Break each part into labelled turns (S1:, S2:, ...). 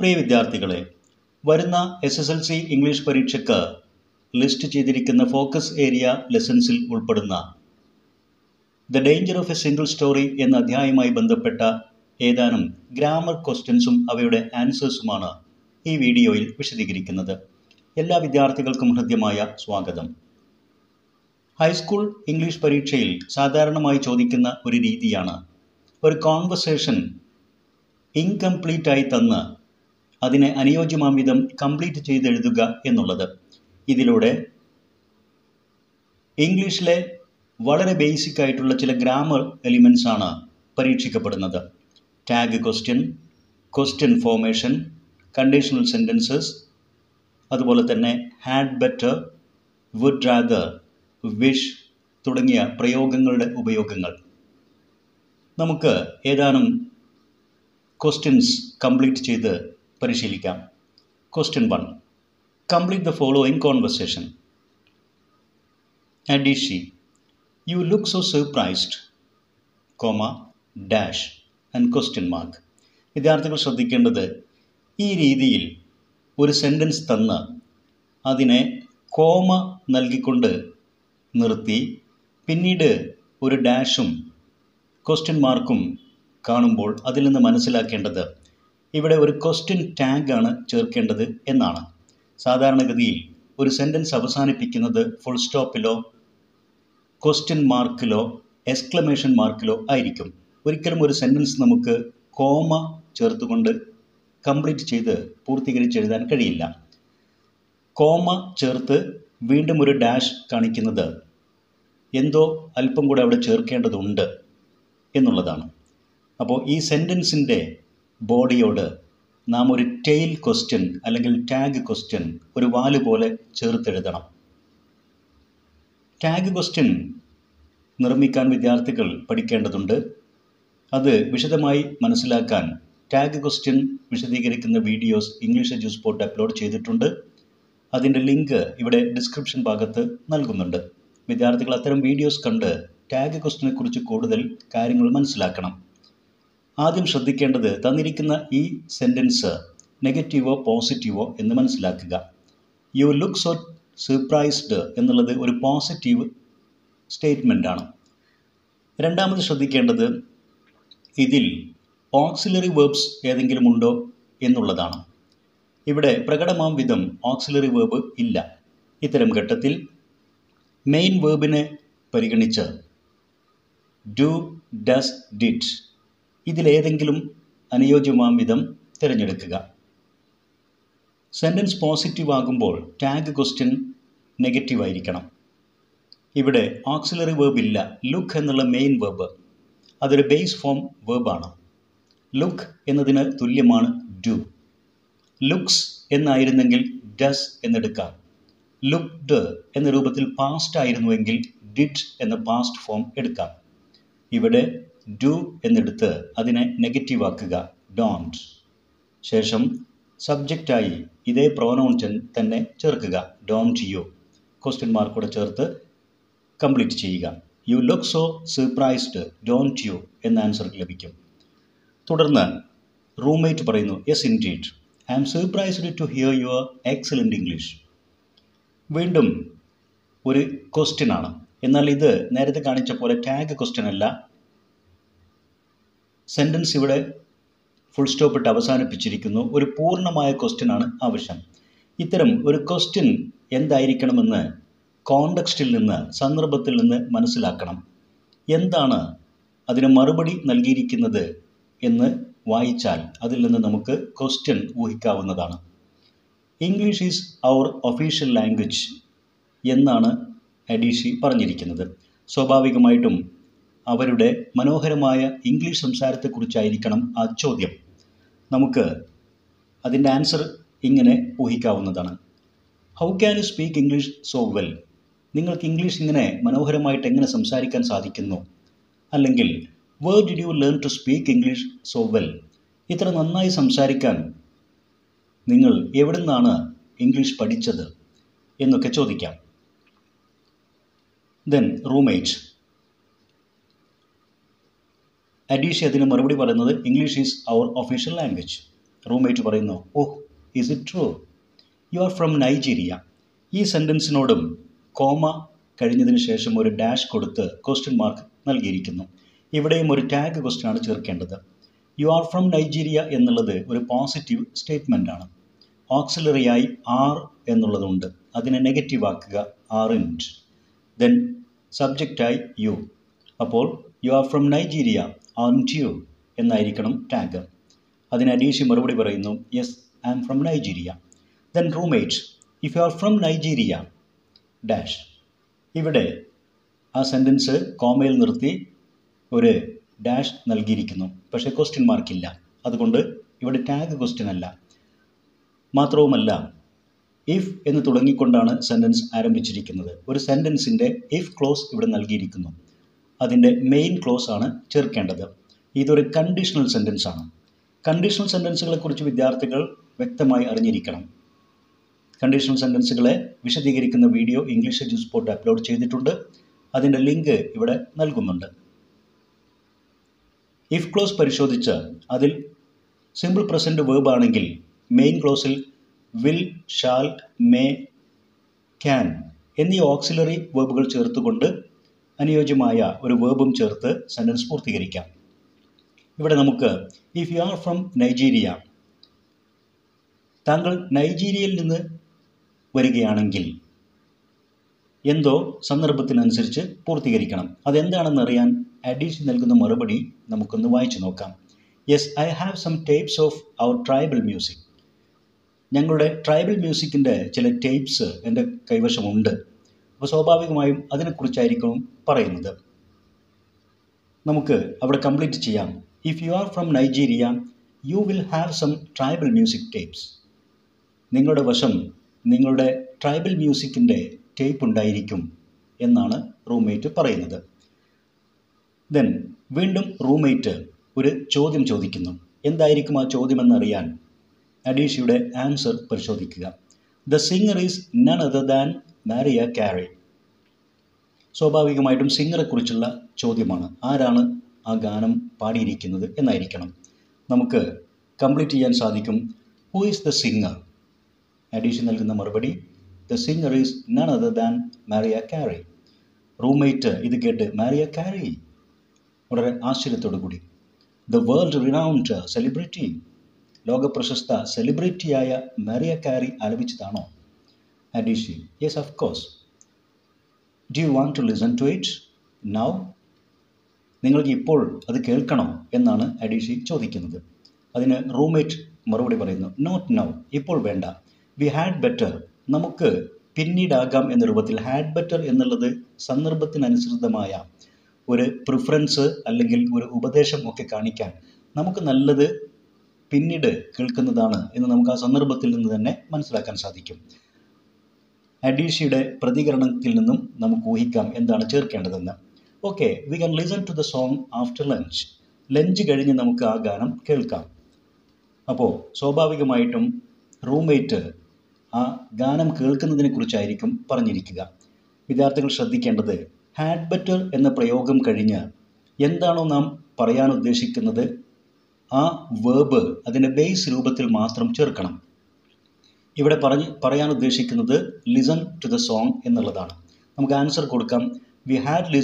S1: പ്രിയ വിദ്യാർത്ഥികളെ, വരുന്ന SSLC English പരീക്ഷയ്ക്ക് ലിസ്റ്റ് ചെയ്തിരിക്കുന്ന ഫോക്കസ് ഏരിയ ലെസൺസിൽ ഉൾപ്പെടുന്ന the danger of a single story എന്ന അധ്യായവുമായി ബന്ധപ്പെട്ട ഏതാനും ഗ്രാമർ ക്വസ്റ്റ്യൻസും അവയുടെ ആൻസേഴ്സുമാണ് ഈ വീഡിയോയിൽ വിശദീകരിക്കുന്നത്. എല്ലാ വിദ്യാർത്ഥികൾക്കും ഹൃദ്യമായ സ്വാഗതം. ഹൈസ്കൂൾ ഇംഗ്ലീഷ് പരീക്ഷയിൽ സാധാരണമായി ചോദിക്കുന്ന ഒരു രീതിയാണ് ഒരു കോൺവെർസേഷൻ ഇൻകംപ്ലീറ്റ് ആയി തന്ന് അതിനെ അനുയോജ്യമാം വിധം കംപ്ലീറ്റ് ചെയ്തെഴുതുക എന്നുള്ളത്. ഇതിലൂടെ ഇംഗ്ലീഷിലെ വളരെ ബേസിക് ആയിട്ടുള്ള ചില ഗ്രാമർ എലിമെൻറ്റ്സ് ആണ് പരീക്ഷിക്കപ്പെടുന്നത്. Tag question, question formation, conditional sentences, അതുപോലെ തന്നെ had better, would rather, wish തുടങ്ങിയ പ്രയോഗങ്ങളുടെ ഉപയോഗങ്ങൾ. നമുക്ക് ഏതാനും ക്വസ്റ്റ്യൻസ് കംപ്ലീറ്റ് ചെയ്ത് പരിശീലിക്കാം. Question 1. Complete the following conversation. Adishi, you look so surprised, comma, dash and question mark. വിദ്യാർത്ഥികൾ ശ്രദ്ധിക്കേണ്ടത്, ഈ രീതിയിൽ ഒരു സെൻറ്റൻസ് തന്ന് അതിനെ കോമ നൽകിക്കൊണ്ട് നിർത്തി പിന്നീട് ഒരു ഡാഷും ക്വസ്റ്റ്യൻ മാർക്കും കാണുമ്പോൾ അതിൽ നിന്ന് മനസ്സിലാക്കേണ്ടത് ഇവിടെ ഒരു ക്വസ്റ്റ്യൻ ടാഗാണ് ചേർക്കേണ്ടത് എന്നാണ്. സാധാരണഗതിയിൽ ഒരു സെൻറ്റൻസ് അവസാനിപ്പിക്കുന്നത് ഫുൾ സ്റ്റോപ്പിലോ ക്വസ്റ്റ്യൻ മാർക്കിലോ എക്സ്ക്ലമേഷൻ മാർക്കിലോ ആയിരിക്കും. ഒരിക്കലും ഒരു സെൻറ്റൻസ് നമുക്ക് കോമ ചേർത്തുകൊണ്ട് കംപ്ലീറ്റ് ചെയ്ത് പൂർത്തീകരിച്ചെഴുതാൻ കഴിയില്ല. കോമ ചേർത്ത് വീണ്ടും ഒരു ഡാഷ് കാണിക്കുന്നത് എന്തോ അല്പം കൂടെ അവിടെ ചേർക്കേണ്ടതുണ്ട് എന്നുള്ളതാണ്. അപ്പോൾ ഈ സെൻറ്റൻസിൻ്റെ ബോഡിയോട് നാം ഒരു ടെയിൽ ക്വസ്റ്റ്യൻ അല്ലെങ്കിൽ ടാഗ് ക്വസ്റ്റ്യൻ ഒരു വാല് പോലെ ചേർത്തെഴുതണം. ടാഗ് ക്വസ്റ്റ്യൻ നിർമ്മിക്കാൻ വിദ്യാർത്ഥികൾ പഠിക്കേണ്ടതുണ്ട്. അത് വിശദമായി മനസ്സിലാക്കാൻ ടാഗ് ക്വസ്റ്റ്യൻ വിശദീകരിക്കുന്ന വീഡിയോസ് ഇംഗ്ലീഷ് എഡ്യൂസ്പോർട്ട് അപ്ലോഡ് ചെയ്തിട്ടുണ്ട്. അതിൻ്റെ ലിങ്ക് ഇവിടെ ഡിസ്ക്രിപ്ഷൻ ഭാഗത്ത് നൽകുന്നുണ്ട്. വിദ്യാർത്ഥികൾ അത്തരം വീഡിയോസ് കണ്ട് ടാഗ് ക്വസ്റ്റ്യനെ കുറിച്ച് കൂടുതൽ കാര്യങ്ങൾ മനസ്സിലാക്കണം. ആദ്യം ശ്രദ്ധിക്കേണ്ടത് തന്നിരിക്കുന്ന ഈ സെൻറ്റൻസ് നെഗറ്റീവോ പോസിറ്റീവോ എന്ന് മനസ്സിലാക്കുക. യു ലുക്ക് സോ സർപ്രൈസ്ഡ് എന്നുള്ളത് ഒരു പോസിറ്റീവ് സ്റ്റേറ്റ്മെൻ്റ് ആണ്. രണ്ടാമത് ശ്രദ്ധിക്കേണ്ടത് ഇതിൽ ഓക്സിലറി വേർബ്സ് ഏതെങ്കിലും ഉണ്ടോ എന്നുള്ളതാണ്. ഇവിടെ പ്രകടമാം വിധം ഓക്സിലറി വേർബ് ഇല്ല. ഇത്തരം ഘട്ടത്തിൽ മെയിൻ വേർബിനെ പരിഗണിച്ച് ഡു, ഡസ്, ഡിഡ് ഇതിലേതെങ്കിലും അനുയോജ്യമാം വിധം തിരഞ്ഞെടുക്കുക. സെൻറ്റൻസ് പോസിറ്റീവ് ആകുമ്പോൾ ടാഗ് ക്വസ്റ്റ്യൻ നെഗറ്റീവ് ആയിരിക്കണം. ഇവിടെ ഓക്സിലറി വേർബ് ഇല്ല. ലുക്ക് എന്നുള്ള മെയിൻ വേർബ് അതൊരു ബേസ് ഫോം വേർബാണ്. ലുക്ക് എന്നതിന് തുല്യമാണ് ഡു. ലുക്സ് എന്നായിരുന്നെങ്കിൽ ഡസ് എന്നെടുക്കാം. ലുക്ഡ് എന്ന രൂപത്തിൽ പാസ്റ്റ് ആയിരുന്നുവെങ്കിൽ ഡിഡ് എന്ന പാസ്റ്റ് ഫോം എടുക്കാം. ഇവിടെ ഡു എന്നെടുത്ത് അതിനെ നെഗറ്റീവ് ആക്കുക, ഡോണ്ട്. ശേഷം സബ്ജക്റ്റായി ഇതേ പ്രോനൗൺ തന്നെ ചേർക്കുക, ഡോണ്ട് യു. ക്വസ്റ്റ്യൻ മാർക്കോടെ ചേർത്ത് കംപ്ലീറ്റ് ചെയ്യുക. You look so surprised, don't you എന്ന ആൻസർ ലഭിക്കും. തുടർന്ന് റൂംമേറ്റ് പറയുന്നു, yes indeed, I am surprised to hear your excellent English. വീണ്ടും ഒരു ക്വസ്റ്റ്യൻ ആണ്. എന്നാൽ ഇത് നേരത്തെ കാണിച്ച പോലെ ടാഗ് ക്വസ്റ്റ്യൻ അല്ല. സെൻറ്റൻസ് ഇവിടെ ഫുൾ സ്റ്റോപ്പ് ഇട്ട് അവസാനിപ്പിച്ചിരിക്കുന്നു. ഒരു പൂർണ്ണമായ ക്വസ്റ്റ്യൻ ആണ് ആവശ്യം. ഇത്തരം ഒരു ക്വസ്റ്റ്യൻ എന്തായിരിക്കണമെന്ന് കോണ്ടെക്സ്റ്റിൽ നിന്ന്, സന്ദർഭത്തിൽ നിന്ന് മനസ്സിലാക്കണം. എന്താണ് അതിന് മറുപടി നൽകിയിരിക്കുന്നത് എന്ന് വായിച്ചാൽ അതിൽ നിന്ന് നമുക്ക് ക്വസ്റ്റ്യൻ ഊഹിക്കാവുന്നതാണ്. English is our official language എന്നാണ് അഡീഷി പറഞ്ഞിരിക്കുന്നത്. സ്വാഭാവികമായിട്ടും അവരുടെ മനോഹരമായ ഇംഗ്ലീഷ് സംസാരത്തെക്കുറിച്ചായിരിക്കണം ആ ചോദ്യം. നമുക്ക് അതിൻ്റെ ആൻസർ ഇങ്ങനെ ഊഹിക്കാവുന്നതാണ്. How can you speak English so well? നിങ്ങൾക്ക് ഇംഗ്ലീഷ് ഇങ്ങനെ മനോഹരമായിട്ട് എങ്ങനെ സംസാരിക്കാൻ സാധിക്കുന്നു? അല്ലെങ്കിൽ where did you learn to speak English so well? ഇത്ര നന്നായി സംസാരിക്കാൻ നിങ്ങൾ എവിടെ നിന്നാണ് ഇംഗ്ലീഷ് പഠിച്ചത് എന്നൊക്കെ ചോദിക്കാം. ദെൻ റൂംമേറ്റ് അഡീഷി അതിന് മറുപടി പറയുന്നത് English is our official language. Roommate പറയുന്നു, oh is it true, you are from Nigeria. ഈ സെൻറ്റൻസിനോടും കോമ കഴിഞ്ഞതിന് ശേഷം ഒരു ഡാഷ് കൊടുത്ത് ക്വസ്റ്റ്യൻ മാർക്ക് നൽകിയിരിക്കുന്നു. ഇവിടെയും ഒരു ടാഗ് ക്വസ്റ്റ്യനാണ് ചേർക്കേണ്ടത്. യു ആർ ഫ്രം നൈജീരിയ എന്നുള്ളത് ഒരു പോസിറ്റീവ് സ്റ്റേറ്റ്മെൻ്റ് ആണ്. ഓക്സിലറിയായി ആർ എന്നുള്ളതുണ്ട്, അതിനെ നെഗറ്റീവ് ആക്കുക, ആറിൻറ്റ്. ദെൻ സബ്ജക്റ്റായി യു. അപ്പോൾ you are from Nigeria aren't you എന്നായിരിക്കണം ടാഗ്. അതിന് അഡീഷി മറുപടി പറയുന്നു, yes I am from Nigeria. Then roommate, if you are from Nigeria dash. ഇവിടെ ആ സെൻറ്റൻസ് കോമയിൽ നിർത്തി ഒരു ഡാഷ് നൽകിയിരിക്കുന്നു, പക്ഷേ ക്വസ്റ്റ്യൻ മാർക്കില്ല. അതുകൊണ്ട് ഇവിടെ ടാഗ് ക്വസ്റ്റ്യൻ അല്ല. മാത്രവുമല്ല, ഇഫ് എന്ന് തുടങ്ങിക്കൊണ്ടാണ് സെൻറ്റൻസ് ആരംഭിച്ചിരിക്കുന്നത്. ഒരു സെൻറ്റൻസിൻ്റെ ഇഫ് ക്ലോസ് ഇവിടെ നൽകിയിരിക്കുന്നു. അതിൻ്റെ മെയിൻ ക്ലോസ് ആണ് ചേർക്കേണ്ടത്. ഇതൊരു കണ്ടീഷണൽ സെൻറ്റൻസ് ആണ്. കണ്ടീഷണൽ സെൻറ്റൻസുകളെക്കുറിച്ച് വിദ്യാർത്ഥികൾ വ്യക്തമായി അറിഞ്ഞിരിക്കണം. കണ്ടീഷണൽ സെൻറ്റൻസുകളെ വിശദീകരിക്കുന്ന വീഡിയോ ഇംഗ്ലീഷ് എഡ്യൂസ്പോർട്ട് അപ്ലോഡ് ചെയ്തിട്ടുണ്ട്. അതിൻ്റെ ലിങ്ക് ഇവിടെ നൽകുന്നുണ്ട്. ഇഫ് ക്ലോസ് പരിശോധിച്ച് അതിൽ സിമ്പിൾ പ്രസൻറ്റ് വേർബ് ആണെങ്കിൽ മെയിൻ ക്ലോസിൽ വിൽ, ഷാൽ, മേ, ക്യാൻ എന്നീ ഓക്സിലറി വേർബുകൾ ചേർത്തുകൊണ്ട് അനുയോജ്യമായ ഒരു വേർബും ചേർത്ത് സെൻറ്റൻസ് പൂർത്തീകരിക്കാം. ഇവിടെ നമുക്ക് if you are from Nigeria, താങ്കൾ നൈജീരിയയിൽ നിന്ന് വരികയാണെങ്കിൽ എന്തോ സന്ദർഭത്തിനനുസരിച്ച് പൂർത്തീകരിക്കണം. അതെന്താണെന്നറിയാൻ അഡീഷ് നൽകുന്ന മറുപടി നമുക്കൊന്ന് വായിച്ചു നോക്കാം. Yes I have some tapes of our tribal music. ഞങ്ങളുടെ ട്രൈബൽ മ്യൂസിക്കിൻ്റെ ചില ടേപ്സ് എൻ്റെ കൈവശമുണ്ട്. അപ്പോൾ സ്വാഭാവികമായും അതിനെക്കുറിച്ചായിരിക്കും പറയുന്നത്. നമുക്ക് അവിടെ കംപ്ലീറ്റ് ചെയ്യാം. If you are from Nigeria you will have some tribal music tapes. നിങ്ങളുടെ വശം നിങ്ങളുടെ ട്രൈബൽ മ്യൂസിക്കിൻ്റെ ടേപ്പ് ഉണ്ടായിരിക്കും എന്നാണ് റൂംമേറ്റ് പറയുന്നത്. ദെൻ വീണ്ടും റൂംമേറ്റ് ഒരു ചോദ്യം ചോദിക്കുന്നു. എന്തായിരിക്കും ആ ചോദ്യമെന്നറിയാൻ അഡീഷയുടെ ആൻസർ പരിശോധിക്കുക. The singer is none other than Mariah Carey. സ്വാഭാവികമായിട്ടും സിംഗറെക്കുറിച്ചുള്ള ചോദ്യമാണ്. ആരാണ് ആ ഗാനം പാടിയിരിക്കുന്നത് എന്നായിരിക്കണം. നമുക്ക് കംപ്ലീറ്റ് ചെയ്യാൻ സാധിക്കും. Who is the singer? അഡീഷൻ നൽകുന്ന മറുപടി the singer is none other than Mariah Carey. Roommate ഇത് കേട്ട് മാരിയ കാരി വളരെ ആശ്ചര്യത്തോടു കൂടി, ദ വേൾഡ് റിനൗണ്ട് സെലിബ്രിറ്റി, ലോകപ്രശസ്ത സെലിബ്രിറ്റിയായ മാരിയ കാരി ആലപിച്ചതാണോ? Adichie, yes of course. Do you want to listen to it now? നിങ്ങൾക്ക് ഇപ്പോൾ അത് കേൾക്കണോ എന്നാണ് അഡീഷി ചോദിക്കുന്നത്. അതിന് റൂംമേറ്റ് മറുപടി പറയുന്നു, നോട്ട് നൗ, ഇപ്പോൾ വേണ്ട. വി ഹാഡ് ബെറ്റർ, നമുക്ക് പിന്നീടാകാം എന്ന രൂപത്തിൽ. ഹാഡ് ബെറ്റർ എന്നുള്ളത് സന്ദർഭത്തിനനുസൃതമായ ഒരു പ്രിഫറൻസ് അല്ലെങ്കിൽ ഒരു ഉപദേശം ഒക്കെ കാണിക്കാൻ നമുക്ക് നല്ലത് പിന്നീട് കേൾക്കുന്നതാണ് എന്ന് നമുക്ക് ആ സന്ദർഭത്തിൽ നിന്ന് തന്നെ മനസ്സിലാക്കാൻ സാധിക്കും. അഡീഷിയുടെ പ്രതികരണത്തിൽ നിന്നും നമുക്ക് ഊഹിക്കാം എന്താണ് ചേർക്കേണ്ടതെന്ന്. Okay, we can listen to the song after lunch. Lunch കഴിഞ്ഞ് നമുക്ക് ആ ഗാനം കേൾക്കാം. അപ്പോൾ സ്വാഭാവികമായിട്ടും റൂംമേറ്റ് ആ ഗാനം കേൾക്കുന്നതിനെ കുറിച്ചായിരിക്കും പറഞ്ഞിരിക്കുക. വിദ്യാർത്ഥികൾ ശ്രദ്ധിക്കേണ്ടത്, ഹാഡ് ബെറ്റർ എന്ന പ്രയോഗം കഴിഞ്ഞ് എന്താണോ നാം പറയാൻ ഉദ്ദേശിക്കുന്നത് ആ വേർബ് അതിൻ്റെ ബേസ് രൂപത്തിൽ മാത്രം ചേർക്കണം. ഇവിടെ പറയാൻ ഉദ്ദേശിക്കുന്നത് ലിസൺ ടു ദ സോങ് എന്നുള്ളതാണ്. നമുക്ക് ആൻസർ കൊടുക്കാം. We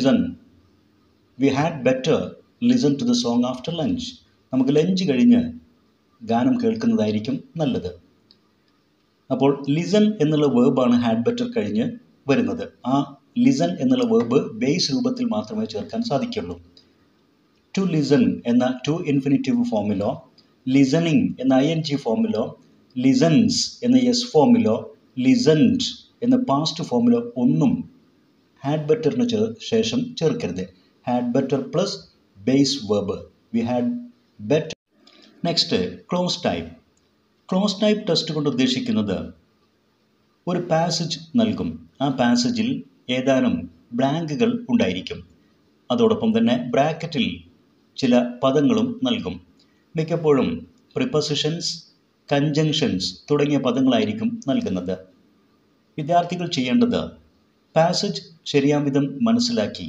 S1: had better listen to the song after lunch. നമുക്ക് ലഞ്ച് കഴിഞ്ഞ് ഗാനം കേൾക്കുന്നതായിരിക്കും നല്ലത്. അപ്പോൾ ലിസൺ എന്നുള്ള വേർബാണ് ഹാഡ് ബെറ്റർ കഴിഞ്ഞ് വരുന്നത്. ആ ലിസൺ എന്നുള്ള വേർബ് ബേസ് രൂപത്തിൽ മാത്രമേ ചേർക്കാൻ സാധിക്കുള്ളൂ. ടു ലിസൺ എന്ന ടു ഇൻഫിനിറ്റീവ് ഫോമിലോ, ലിസണിങ് എന്ന ING ഫോമിലോ, ലിസൺസ് എന്ന യെസ് ഫോമിലോ, ലിസൺഡ് എന്ന പാസ്റ്റ് ഫോമിലോ ഒന്നും ഹാഡ് ബെറ്ററിന് ശേഷം ചേർക്കരുത്. Had better plus base verb. We had better. Next, clause type. Clause type test കൊണ്ട് ഉദ്ദേശിക്കുന്നത് ഒരു പാസേജ് നൽകും. ആ പാസേജിൽ ഏതാനും ബ്ലാങ്കുകൾ ഉണ്ടായിരിക്കും. അതോടൊപ്പം തന്നെ ബ്രാക്കറ്റിൽ ചില പദങ്ങളും നൽകും. മിക്കപ്പോഴും പ്രിപ്പസിഷൻസ്, കൺജങ്ഷൻസ് തുടങ്ങിയ പദങ്ങളായിരിക്കും നൽകുന്നത്. വിദ്യാർത്ഥികൾ ചെയ്യേണ്ടത് പാസേജ് ശരിയാം വിധം മനസ്സിലാക്കി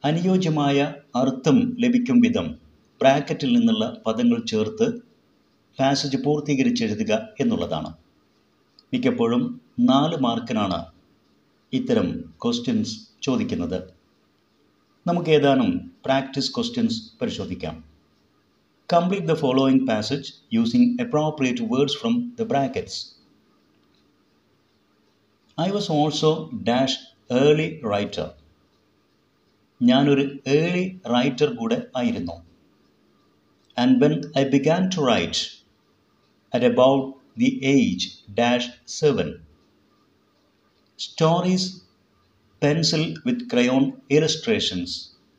S1: അനുയോജ്യമായ അർത്ഥം ലഭിക്കും വിധം ബ്രാക്കറ്റിൽ നിന്നുള്ള പദങ്ങൾ ചേർത്ത് പാസേജ് പൂർത്തീകരിച്ചെഴുതുക എന്നുള്ളതാണ്. മിക്കപ്പോഴും 4 മാർക്കിനാണ് ഇത്തരം ക്വസ്റ്റ്യൻസ് ചോദിക്കുന്നത്. നമുക്ക് ഏതാനും പ്രാക്ടീസ് ക്വസ്റ്റ്യൻസ് പരിശോധിക്കാം. Complete the following passage using appropriate words from the brackets. I was also dash early writer. ഞാനൊരു ഏർലി റൈറ്റർ കൂടെ ആയിരുന്നു. And when I began to write at about the age dash 7. Stories, pencil with crayon illustrations.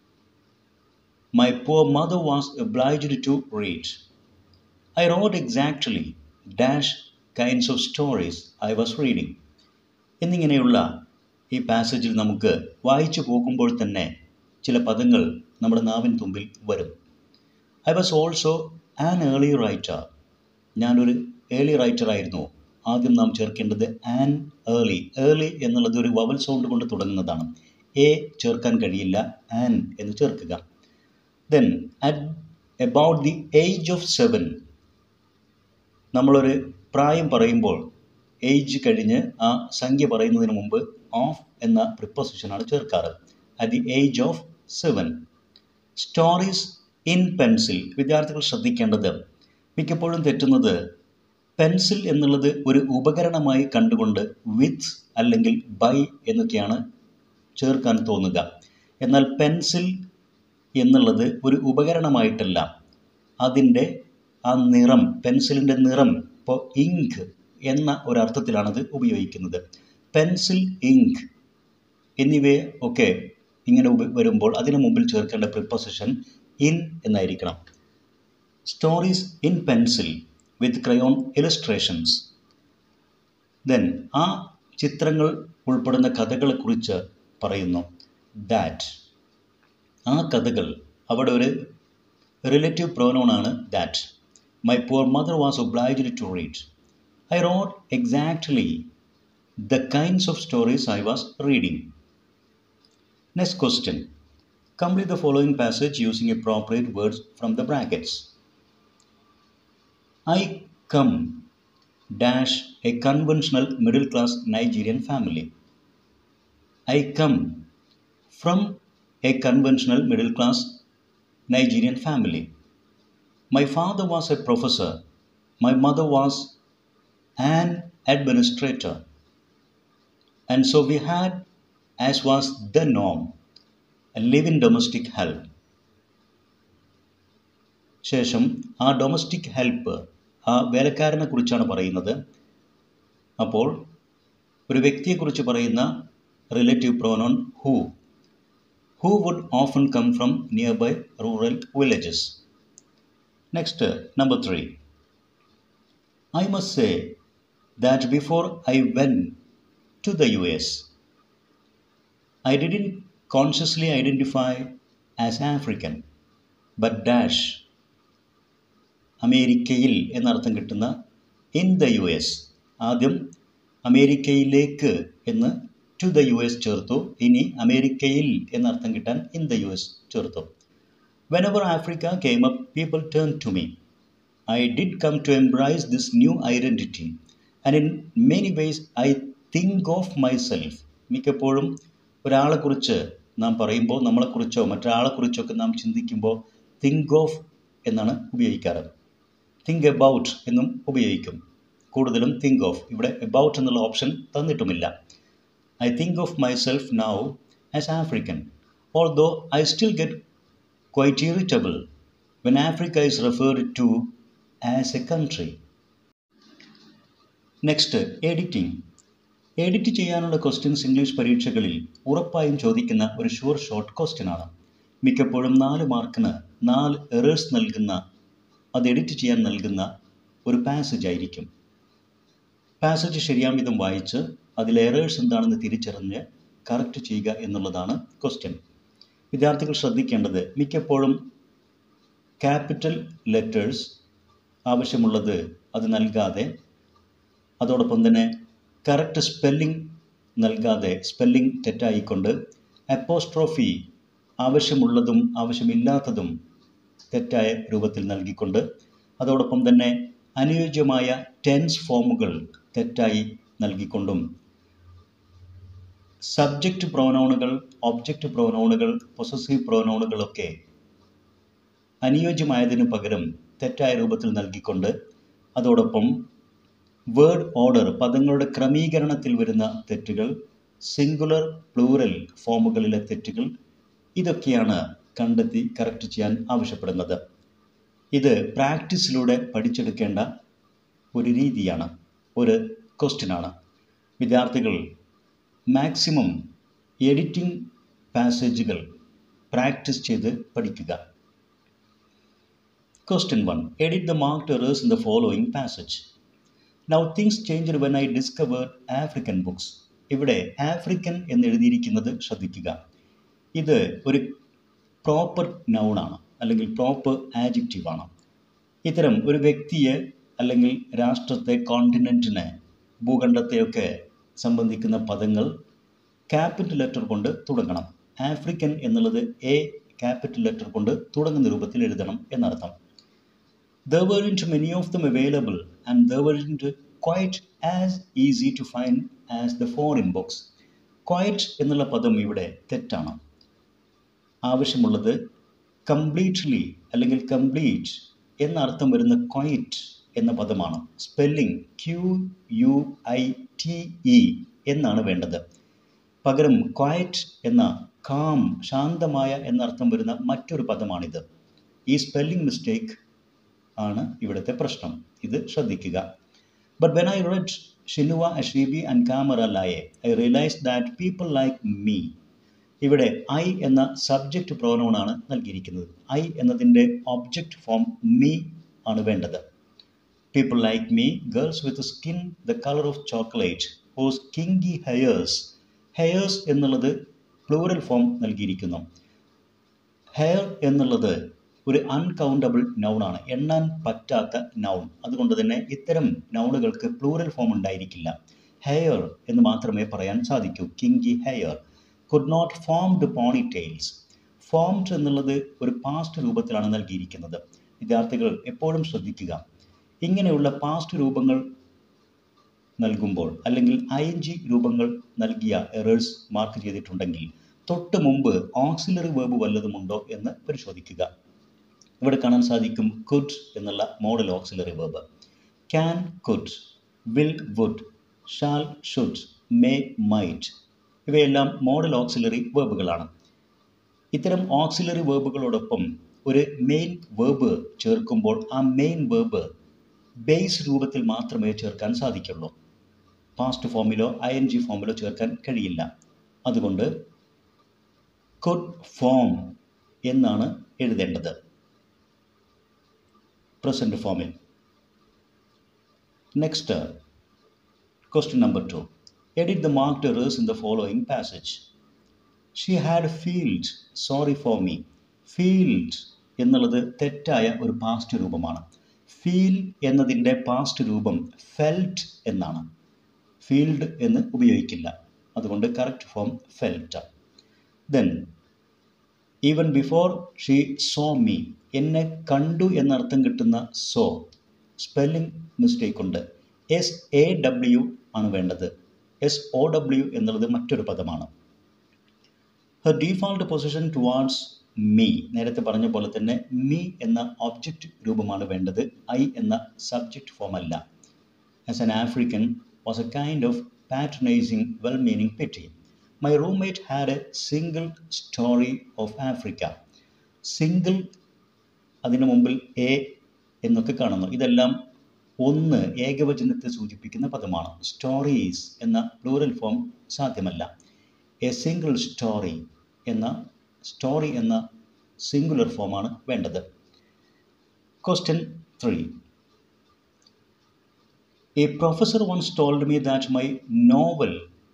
S1: My poor mother was obliged to read. I wrote exactly dash kinds of stories I was reading. എന്നിങ്ങനെയുള്ള ഈ പാസേജിൽ നമുക്ക് വായിച്ചു പോകുമ്പോൾ തന്നെ ചില പദങ്ങൾ നമ്മുടെ നാവിൻ തുമ്പിൽ വരും. I was also an early writer. ഞാനൊരു ഏർലി റൈറ്റർ ആയിരുന്നു. ആദ്യം നാം ചേർക്കേണ്ടത് ആൻ ഏർലി. ഏർലി എന്നുള്ളത് ഒരു വവൽ സൗണ്ട് കൊണ്ട് തുടങ്ങുന്നതാണ്. എ ചേർക്കാൻ കഴിയില്ല, ആൻ എന്ന് ചേർക്കുക. Then at about the age of 7. നമ്മളൊരു പ്രായം പറയുമ്പോൾ ഏജ് കഴിഞ്ഞ് ആ സംഖ്യ പറയുന്നതിന് മുമ്പ് ഓഫ് എന്ന പ്രിപ്പോസിഷനാണ് ചേർക്കാറ്. At the age of 7. Stories in pencil. വിദ്യാർത്ഥികൾ ശ്രദ്ധിക്കേണ്ടത്, മിക്കപ്പോഴും തെറ്റുന്നത് പെൻസിൽ എന്നുള്ളത് ഒരു ഉപകരണമായി കണ്ടുകൊണ്ട് വിത്ത് അല്ലെങ്കിൽ ബൈ എന്നൊക്കെയാണ് ചേർക്കാൻ തോന്നുക. എന്നാൽ പെൻസിൽ എന്നുള്ളത് ഒരു ഉപകരണമായിട്ടല്ല, അതിൻ്റെ ആ നിറം, പെൻസിലിൻ്റെ നിറം, ഇപ്പോൾ ഇങ്ക് എന്ന ഒരർത്ഥത്തിലാണത് ഉപയോഗിക്കുന്നത്. പെൻസിൽ, ഇങ്ക് എന്നിവയെ ഒക്കെ ഇങ്ങനെ വരുമ്പോൾ അതിന് മുമ്പിൽ ചേർക്കേണ്ട പ്രിപ്പോസിഷൻ ഇൻ എന്നായിരിക്കണം. Stories in pencil with crayon illustrations. Then ആ ചിത്രങ്ങൾ ഉൾപ്പെടുന്ന കഥകളെക്കുറിച്ച് പറയുന്നു. ദാറ്റ്, ആ കഥകൾ, അവിടെ ഒരു റിലേറ്റീവ് പ്രോനൗണാണ് that. My poor mother was obliged to read. I wrote exactly the kinds of stories I was reading. Next question. Complete the following passage using appropriate words from the brackets. I come dash a conventional middle class Nigerian family. I come from a conventional middle class Nigerian family. My father was a professor. My mother was an administrator. And so we had, as was the norm, a live-in domestic help. ശേഷം ആ domestic help, ആ വേലക്കാരനെ കുറിച്ചാണ് പറയുന്നത്. അപ്പോൾ ഒരു വ്യക്തിയെക്കുറിച്ച് പറയുന്ന relative pronoun who would often come from nearby rural villages. Next, number 3. I must say that before I went to the US, I didn't consciously identify as African, but dash അമേരിക്കയിൽ എന്നർത്ഥം കിട്ടുന്ന in the US. ആദ്യം അമേരിക്കയിലേക്ക് എന്ന് to the US ചേർത്തു. ഇനി അമേരിക്കയിൽ എന്നർത്ഥം കിട്ടാൻ ഇൻ ദ US ചേർത്തു. Whenever Africa came up, people turned to me. I did come to embrace this new identity. And in many ways I think of myself. മിക്കപ്പോഴും ഒരാളെക്കുറിച്ച് നാം പറയുമ്പോൾ, നമ്മളെക്കുറിച്ചോ മറ്റൊരാളെക്കുറിച്ചൊക്കെ നാം ചിന്തിക്കുമ്പോൾ തിങ്ക് ഓഫ് എന്നാണ് ഉപയോഗിക്കാറ്. തിങ്ക് എബൌട്ട് എന്നും ഉപയോഗിക്കും. കൂടുതലും തിങ്ക് ഓഫ്. ഇവിടെ എബൌട്ട് എന്നുള്ള ഓപ്ഷൻ തന്നിട്ടുമില്ല. I think of myself now as African, although I still get quite irritable when Africa is referred to as a country. Next, editing. Edit ചെയ്യാനുള്ള questions English പരീക്ഷകളിൽ ഉറപ്പായും ചോദിക്കുന്ന ഒരു ഷുവർ ഷോർട്ട് ക്വസ്റ്റ്യനാണ്. മിക്കപ്പോഴും 4 മാർക്കിന് 4 എറേഴ്സ് നൽകുന്ന, അത് എഡിറ്റ് ചെയ്യാൻ നൽകുന്ന ഒരു പാസേജ് ആയിരിക്കും. പാസേജ് ശരിയാംവിധം വായിച്ച് അതിൽ എറേഴ്സ് എന്താണെന്ന് തിരിച്ചറിഞ്ഞ് കറക്റ്റ് ചെയ്യുക എന്നുള്ളതാണ് ക്വസ്റ്റ്യൻ. വിദ്യാർത്ഥികൾ ശ്രദ്ധിക്കേണ്ടത്, മിക്കപ്പോഴും ക്യാപിറ്റൽ ലെറ്റേഴ്സ് ആവശ്യമുള്ളത് അത് നൽകാതെ, അതോടൊപ്പം തന്നെ കറക്റ്റ് സ്പെല്ലിംഗ് നൽകാതെ, സ്പെല്ലിംഗ് തെറ്റായിക്കൊണ്ട് അപ്പോസ്ട്രോഫി ആവശ്യമുള്ളതും ആവശ്യമില്ലാത്തതും തെറ്റായ രൂപത്തിൽ നൽകിക്കൊണ്ട്, അതോടൊപ്പം തന്നെ അനുയോജ്യമായ ടെൻസ് ഫോമുകൾ തെറ്റായി നൽകിക്കൊണ്ടും സബ്ജക്റ്റ് പ്രോനൗണുകൾ, ഒബ്ജക്റ്റ് പ്രോനൗണുകൾ, പൊസസീവ് പ്രോനൗണുകളൊക്കെ അനുയോജ്യമായതിനു പകരം തെറ്റായ രൂപത്തിൽ നൽകിക്കൊണ്ട് അതോടൊപ്പം വേർഡ് ഓർഡർ, പദങ്ങളുടെ ക്രമീകരണത്തിൽ വരുന്ന തെറ്റുകൾ, സിംഗുലർ പ്ലൂറൽ ഫോമുകളിലെ തെറ്റുകൾ, ഇതൊക്കെയാണ് കണ്ടെത്തി കറക്റ്റ് ചെയ്യാൻ ആവശ്യപ്പെടുന്നത്. ഇത് പ്രാക്ടീസിലൂടെ പഠിച്ചെടുക്കേണ്ട ഒരു രീതിയാണ്, ഒരു ക്വസ്റ്റ്യനാണ്. വിദ്യാർത്ഥികൾ മാക്സിമം എഡിറ്റിംഗ് പാസേജുകൾ പ്രാക്ടീസ് ചെയ്ത് പഠിക്കുക. Question 1. Edit the marked errors in the following passage. Now things changed when I discovered African books. ഇവിടെ ആഫ്രിക്കൻ എന്ന് എഴുതിയിരിക്കുന്നത് ശ്രദ്ധിക്കുക. ഇത് ഒരു പ്രോപ്പർ നൗണാണ് അല്ലെങ്കിൽ പ്രോപ്പർ ആഡ്ജക്റ്റീവാണ്. ഇത്തരം ഒരു വ്യക്തിയെ അല്ലെങ്കിൽ രാഷ്ട്രത്തെ, കോണ്ടിനെൻറ്റിനെ, ഭൂഖണ്ഡത്തെയൊക്കെ സംബന്ധിക്കുന്ന പദങ്ങൾ ക്യാപിറ്റൽ ലെറ്റർ കൊണ്ട് തുടങ്ങണം. ആഫ്രിക്കൻ എന്നുള്ളത് എ ക്യാപിറ്റൽ ലെറ്റർ കൊണ്ട് തുടങ്ങുന്ന രൂപത്തിൽ എഴുതണം എന്നർത്ഥം. There weren't many of them available and they weren't quite as easy to find as the foreign books. Quite എന്നുള്ള പദം ഇവിടെ തെറ്റാണ്. ആവശ്യമുള്ളത് കംപ്ലീറ്റ്ലി അല്ലെങ്കിൽ കംപ്ലീറ്റ് എന്ന അർത്ഥം വരുന്ന ക്വൈറ്റ് എന്ന പദമാണ്. സ്പെല്ലിംഗ് QUITE എന്നാണ് വേണ്ടത്. പകരം ക്വൈറ്റ് എന്ന കാം, ശാന്തമായ എന്നർത്ഥം വരുന്ന മറ്റൊരു പദമാണിത്. ഈ സ്പെല്ലിംഗ് മിസ്റ്റേക്ക് ആണ് ഇവിടുത്തെ പ്രശ്നം. ഇത് ശ്രദ്ധിക്കുക. But when I read Chinua Achebe and Kamara Laye, I realized that people like me. ഇവിടെ I എന്ന സബ്ജക്റ്റ് പ്രോനൗൺ ആണ് നൽകിയിരിക്കുന്നത്. I എന്നതിൻ്റെ ഒബ്ജക്റ്റ് ഫോം me ആണ് വേണ്ടത്. People like me, girls with skin the color of chocolate, whose kinky hairs. Hairs എന്നുള്ളത് plural form നൽകിയിരിക്കുന്നു. Hair എന്നുള്ളത് ഒരു അൺകൗണ്ടബിൾ നൗണാണ്, എണ്ണാൻ പറ്റാത്ത നൗൺ. അതുകൊണ്ട് തന്നെ ഇത്തരം നൗണുകൾക്ക് പ്ലൂറൽ ഫോം ഉണ്ടായിരിക്കില്ല. ഹെയർ എന്ന് മാത്രമേ പറയാൻ സാധിക്കൂ. Kinky hair. Could not formed ponytails. Formed എന്നുള്ളത് ഒരു പാസ്റ്റ് രൂപത്തിലാണ് നൽകിയിരിക്കുന്നത്. വിദ്യാർത്ഥികൾ എപ്പോഴും ശ്രദ്ധിക്കുക, ഇങ്ങനെയുള്ള പാസ്റ്റ് രൂപങ്ങൾ നൽകുമ്പോൾ അല്ലെങ്കിൽ ING രൂപങ്ങൾ നൽകിയ എറേഴ്സ് മാർക്ക് ചെയ്തിട്ടുണ്ടെങ്കിൽ തൊട്ട് മുമ്പ് ഓക്സിലറി വേർബ് വല്ലതുമുണ്ടോ എന്ന് പരിശോധിക്കുക. ഇവിടെ കാണാൻ സാധിക്കും കുഡ് എന്നുള്ള modal auxiliary verb. Can, could, will, would, shall, should, may, might ഇവയെല്ലാം മോഡൽ ഓക്സിലറി വേർബുകളാണ്. ഇത്തരം ഓക്സിലറി വേർബുകളോടൊപ്പം ഒരു മെയിൻ വേർബ് ചേർക്കുമ്പോൾ ആ മെയിൻ വേർബ് ബേസ് രൂപത്തിൽ മാത്രമേ ചേർക്കാൻ സാധിക്കുള്ളൂ. പാസ്റ്റ് ഫോമിലോ ING ഫോമിലോ ചേർക്കാൻ കഴിയില്ല. അതുകൊണ്ട് കുഡ് ഫോം എന്നാണ് എഴുതേണ്ടത് പ്രസന്റ് ഫോമിൽ. Next question number 2. Edit the marked errors in the following passage. She had felt sorry for me. Felt എന്നുള്ളത് തെറ്റായ ഒരു പാസ്റ്റ് രൂപമാണ്. ഫീൽ എന്നതിൻ്റെ പാസ്റ്റ് രൂപം ഫെൽറ്റ് എന്നാണ്. ഫീൽഡ് എന്ന് ഉപയോഗിക്കില്ല. അതുകൊണ്ട് correct form felt. Then even before she saw me. എന്നെ കണ്ടു എന്നർത്ഥം കിട്ടുന്ന സോ സ്പെല്ലിംഗ് മിസ്റ്റേക്ക് ഉണ്ട്. SAW ആണ് വേണ്ടത്. SOW എന്നുള്ളത് മറ്റൊരു പദമാണ്. Her default position towards me. നേരത്തെ പറഞ്ഞ പോലെ തന്നെ മീ എന്ന ഒബ്ജക്റ്റ് രൂപമാണ് വേണ്ടത്. I എന്ന സബ്ജക്റ്റ് ഫോം അല്ല. As an African was a kind of patronising well meaning pity. My roommate had a single story of Africa. Single, അതിന് മുമ്പിൽ എ എന്നൊക്കെ കാണുന്നു. ഇതെല്ലാം ഒന്ന് ഏകവചനത്തെ സൂചിപ്പിക്കുന്ന പദമാണ്. സ്റ്റോറീസ് എന്ന പ്ലൂറൽ ഫോം സാധ്യമല്ല. എ സിംഗിൾ സ്റ്റോറി എന്ന സിംഗുലർ ഫോമാണ് വേണ്ടത്. Question 3. A professor once told me that my novel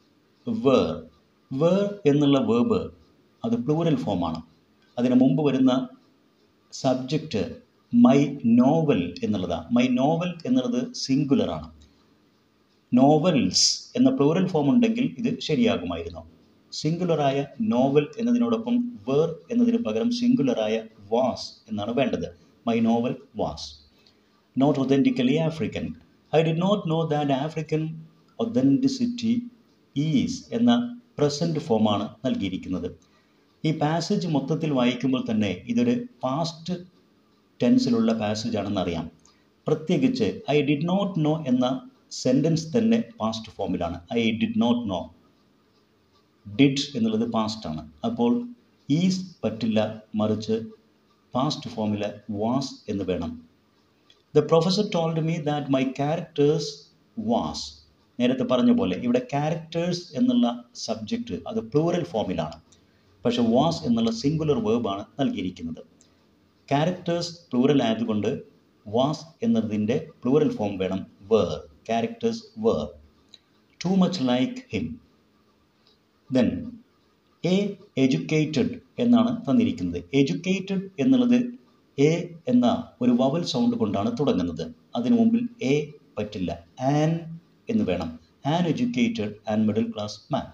S1: were എന്നുള്ള വേർബ് അത് പ്ലൂറൽ ഫോമാണ്. അതിന് മുമ്പ് വരുന്ന സബ്ജക്റ്റ് മൈ നോവൽ എന്നുള്ളതാണ്. മൈ നോവൽ എന്നുള്ളത് സിംഗുലറാണ്. നോവൽസ് എന്ന പ്ലൂറൽ ഫോം ഉണ്ടെങ്കിൽ ഇത് ശരിയാകുമായിരുന്നു. സിംഗുലറായ നോവൽ എന്നതിനോടൊപ്പം വേർ എന്നതിന് പകരം സിംഗുലറായ വാസ് എന്നാണ് വേണ്ടത്. My novel was. Not authentically African. I did not know that African authenticity is എന്ന പ്രസൻറ്റ് ഫോമാണ് നൽകിയിരിക്കുന്നത്. ഈ പാസേജ് മൊത്തത്തിൽ വായിക്കുമ്പോൾ തന്നെ ഇതൊരു പാസ്റ്റ് ടെൻസിലുള്ള പാസേജ് ആണെന്നറിയാം. പ്രത്യേകിച്ച് ഐ ഡിഡ് നോട്ട് നോ എന്ന സെൻറ്റൻസ് തന്നെ പാസ്റ്റ് ഫോമിലാണ്. I did not know, did എന്നുള്ളത് പാസ്റ്റാണ്. അപ്പോൾ ഈസ് പറ്റില്ല, മറിച്ച് പാസ്റ്റ് ഫോമിൽ വാസ് എന്ന് വേണം. The professor told me that my characters was. നേരത്തെ പറഞ്ഞ പോലെ ഇവിടെ ക്യാരക്ടേഴ്സ് എന്നുള്ള സബ്ജക്റ്റ് അത് പ്ലൂറൽ ഫോമിലാണ്, പക്ഷെ വാസ് എന്നുള്ള സിംഗുലർ വേർബാണ് നൽകിയിരിക്കുന്നത്. ക്യാരക്ടേഴ്സ് പ്ലൂറൽ ആയതുകൊണ്ട് വാസ് എന്നതിൻ്റെ പ്ലൂറൽ ഫോം വേണം were. Characters were too much like him. Then a educated എന്നാണ് തന്നിരിക്കുന്നത്. എഡ്യൂക്കേറ്റഡ് എന്നുള്ളത് എ എന്ന ഒരു വവൽ സൗണ്ട് കൊണ്ടാണ് തുടങ്ങുന്നത്. അതിനു മുമ്പിൽ എ പറ്റില്ല, ആൻ എന്ന് വേണം. An educated and middle class man.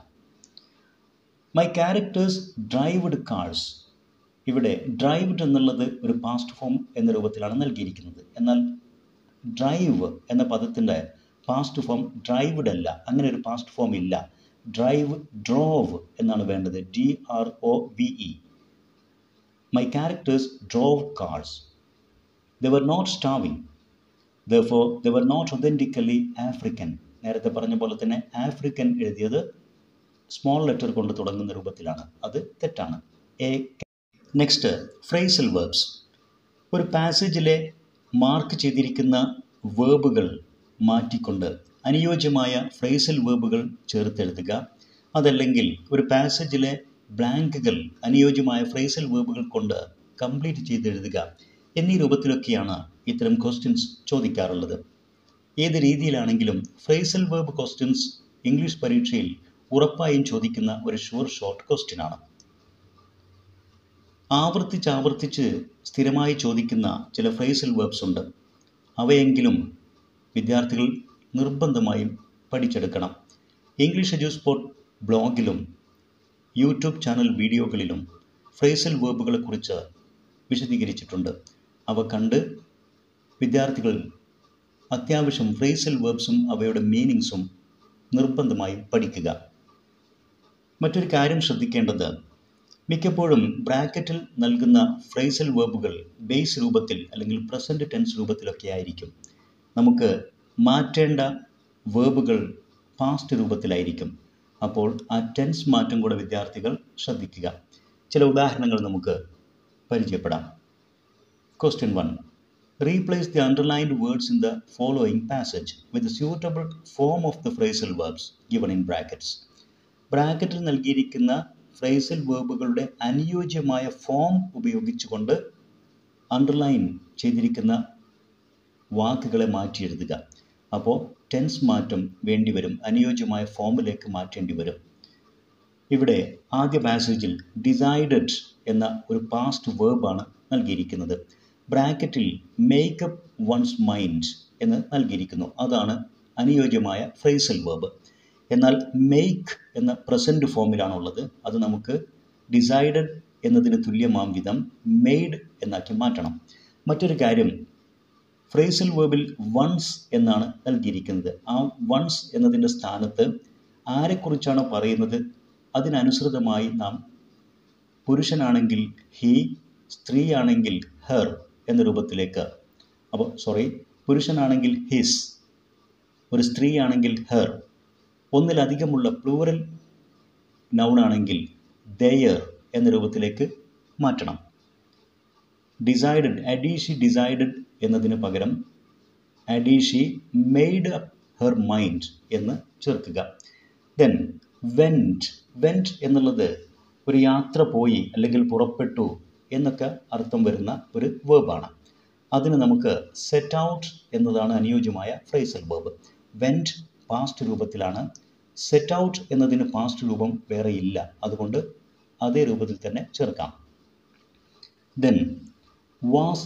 S1: My characters drived cars. ഇവിടെ ഡ്രൈവ്ഡ് എന്നുള്ളത് ഒരു പാസ്റ്റ് ഫോം എന്ന രൂപത്തിലാണ് നൽകിയിരിക്കുന്നത്. എന്നാൽ ഡ്രൈവ് എന്ന പദത്തിൻ്റെ പാസ്റ്റ് ഫോം ഡ്രൈവ്ഡ് അല്ല, അങ്ങനെ ഒരു പാസ്റ്റ് ഫോം ഇല്ല. ഡ്രൈവ്, ഡ്രോവ് എന്നാണ് വേണ്ടത്. DROVE. My characters drove cars. They were not starving, therefore they were not authentically African. നേരത്തെ പറഞ്ഞ പോലെ തന്നെ ആഫ്രിക്കൻ എഴുതിയത് സ്മോൾ ലെറ്റർ കൊണ്ട് തുടങ്ങുന്ന രൂപത്തിലാണ്, അത് തെറ്റാണ്. Next phrasal verbs. ഒരു പാസേജിലെ മാർക്ക് ചെയ്തിരിക്കുന്ന വേർബുകൾ മാറ്റിക്കൊണ്ട് അനുയോജ്യമായ ഫ്രേസൽ വേർബുകൾ ചേർത്തെഴുതുക. അതല്ലെങ്കിൽ ഒരു പാസേജിലെ ബ്ലാങ്കുകൾ അനുയോജ്യമായ ഫ്രേസൽ വേർബുകൾ കൊണ്ട് കംപ്ലീറ്റ് ചെയ്തെഴുതുക എന്നീ രൂപത്തിലൊക്കെയാണ് ഇത്തരം ക്വസ്റ്റ്യൻസ് ചോദിക്കാറുള്ളത്. ഏത് രീതിയിലാണെങ്കിലും ഫ്രേസൽ വേർബ് ക്വസ്റ്റ്യൻസ് ഇംഗ്ലീഷ് പരീക്ഷയിൽ ഉറപ്പായും ചോദിക്കുന്ന ഒരു ഷുവർ ഷോർട്ട് ക്വസ്റ്റ്യനാണ്. ആവർത്തിച്ച് സ്ഥിരമായി ചോദിക്കുന്ന ചില ഫ്രേസൽ വേർബ്സ് ഉണ്ട്. അവയെങ്കിലും വിദ്യാർത്ഥികൾ നിർബന്ധമായും പഠിച്ചെടുക്കണം. ഇംഗ്ലീഷ് എഡ്യൂസ്പോട്ട് ബ്ലോഗിലും യൂട്യൂബ് ചാനൽ വീഡിയോകളിലും ഫ്രേസൽ വേർബുകളെക്കുറിച്ച് വിശദീകരിച്ചിട്ടുണ്ട്. അവ കണ്ട് വിദ്യാർത്ഥികൾ അത്യാവശ്യം ഫ്രേസൽ വേർബ്സും അവയുടെ മീനിങ്സും നിർബന്ധമായും പഠിക്കുക. മറ്റൊരു കാര്യം ശ്രദ്ധിക്കേണ്ടത്, മിക്കപ്പോഴും ബ്രാക്കറ്റിൽ നൽകുന്ന ഫ്രേസൽ വേർബുകൾ ബേസ് രൂപത്തിൽ അല്ലെങ്കിൽ പ്രസൻറ്റ് ടെൻസ് രൂപത്തിലൊക്കെ ആയിരിക്കും. നമുക്ക് മാറ്റേണ്ട വേർബുകൾ പാസ്റ്റ് രൂപത്തിലായിരിക്കും. അപ്പോൾ ആ ടെൻസ് മാറ്റം കൂടെ വിദ്യാർത്ഥികൾ ശ്രദ്ധിക്കുക. ചില ഉദാഹരണങ്ങൾ നമുക്ക് പരിചയപ്പെടാം. Question 1. Replace the underlined words in the following passage with the suitable form of the phrasal verbs given in brackets. ബ്രാക്കറ്റിൽ നൽകിയിരിക്കുന്ന ഫ്രേസൽ വേർബുകളുടെ അനുയോജ്യമായ ഫോം ഉപയോഗിച്ചുകൊണ്ട് അണ്ടർലൈൻ ചെയ്തിരിക്കുന്ന വാക്കുകളെ മാറ്റി എഴുതുക. അപ്പോൾ ടെൻസ് മാറ്റം വേണ്ടിവരും, അനുയോജ്യമായ ഫോമിലേക്ക് മാറ്റേണ്ടി വരും. ഇവിടെ ആദ്യ പാസേജിൽ ഡിസൈഡഡ് എന്ന ഒരു പാസ്റ്റ് വേർബാണ് നൽകിയിരിക്കുന്നത്. ബ്രാക്കറ്റിൽ മേക്കപ്പ് വൺസ് മൈൻഡ് എന്ന് നൽകിയിരിക്കുന്നു. അതാണ് അനുയോജ്യമായ ഫ്രേസൽ വേർബ്. എന്നാൽ മേക്ക് എന്ന പ്രസൻറ്റ് ഫോമിലാണുള്ളത്. അത് നമുക്ക് ഡിസൈഡഡ് എന്നതിന് തുല്യമാം വിധം മെയ്ഡ് എന്നാക്കി മാറ്റണം. മറ്റൊരു കാര്യം, ഫ്രേസൽ വേർബിൽ വൺസ് എന്നാണ് നൽകിയിരിക്കുന്നത്. ആ വൺസ് എന്നതിൻ്റെ സ്ഥാനത്ത് ആരെക്കുറിച്ചാണോ പറയുന്നത് അതിനനുസൃതമായി നാം പുരുഷനാണെങ്കിൽ ഹി, സ്ത്രീയാണെങ്കിൽ ഹെർ എന്ന രൂപത്തിലേക്ക്, പുരുഷനാണെങ്കിൽ ഹിസ്, ഒരു സ്ത്രീയാണെങ്കിൽ ഹെർ, ഒന്നിലധികമുള്ള പ്ലൂറൽ നൗണാണെങ്കിൽ ദെയർ എന്ന രൂപത്തിലേക്ക് മാറ്റണം. ഡിസൈഡഡ്, അഡീഷി ഡിസൈഡഡ് എന്നതിന് പകരം Adichie made up her mind എന്ന് ചേർക്കുക. ദെൻ വെൻറ്റ് എന്നുള്ളത് ഒരു യാത്ര പോയി അല്ലെങ്കിൽ പുറപ്പെട്ടു എന്നൊക്കെ അർത്ഥം വരുന്ന ഒരു വേർബാണ്. അതിന് നമുക്ക് സെറ്റ് ഔട്ട് എന്നതാണ് അനുയോജ്യമായ ഫ്രേസൽ വേർബ്. വെൻറ്റ് പാസ്റ്റ് രൂപത്തിലാണ്. സെറ്റ് ഔട്ട് എന്നതിന് പാസ്റ്റ് രൂപം വേറെ ഇല്ല, അതുകൊണ്ട് അതേ രൂപത്തിൽ തന്നെ ചേർക്കാം. ദെൻ വാസ്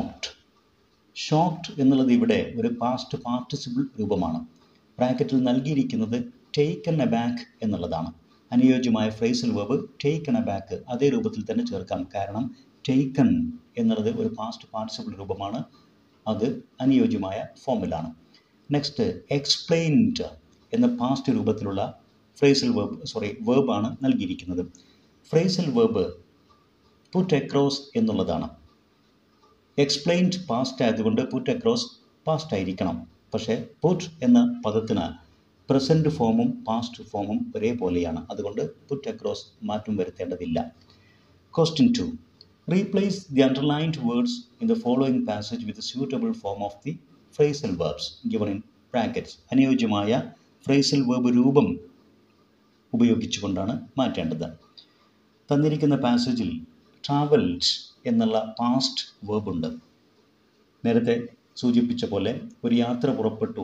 S1: ഷോക്ക്ഡ് എന്നുള്ളത് ഇവിടെ ഒരു പാസ്റ്റ് പാർട്ടിസിപ്പിൾ രൂപമാണ്. ബ്രാക്കറ്റിൽ നൽകിയിരിക്കുന്നത് ടേക്കൺ അബാക്ക് എന്നുള്ളതാണ്. അനുയോജ്യമായ ഫ്രേസൽ വേർബ് ടേക്കൺ അബാക്ക് അതേ രൂപത്തിൽ തന്നെ ചേർക്കാം. കാരണം ടേക്കൺ എന്നുള്ളത് ഒരു പാസ്റ്റ് പാർട്ടിസിപ്പിൾ രൂപമാണ്. അത് അനുയോജ്യമായ ഫോമിലാണ്. നെക്സ്റ്റ് എക്സ്പ്ലെയിൻഡ് എന്ന പാസ്റ്റ് രൂപത്തിലുള്ള ഫ്രേസൽ വേർബാണ് നൽകിയിരിക്കുന്നത്. ഫ്രേസൽ വേർബ് പുട്ട് അക്രോസ് എന്നുള്ളതാണ്. എക്സ്പ്ലെയിൻഡ് പാസ്റ്റ് ആയതുകൊണ്ട് പുട്ട് അക്രോസ് പാസ്റ്റ് ആയിരിക്കണം. പക്ഷേ പുട്ട് എന്ന പദത്തിന് പ്രസൻറ്റ് ഫോമും പാസ്റ്റ് ഫോമും ഒരേപോലെയാണ്. അതുകൊണ്ട് പുട്ട് അക്രോസ് മാറ്റം വരുത്തേണ്ടതില്ല. Question 2. Replace the underlined words in the following passage with a suitable form of the phrasal verbs given in brackets. അനുയോജ്യമായ ഫ്രേസൽ വേർബ് രൂപം ഉപയോഗിച്ചുകൊണ്ടാണ് മാറ്റേണ്ടത്. തന്നിരിക്കുന്ന പാസേജിൽ ട്രാവൽഡ് എന്നുള്ള പാസ്റ്റ് വേർബുണ്ട്. നേരത്തെ സൂചിപ്പിച്ച പോലെ ഒരു യാത്ര പുറപ്പെട്ടു,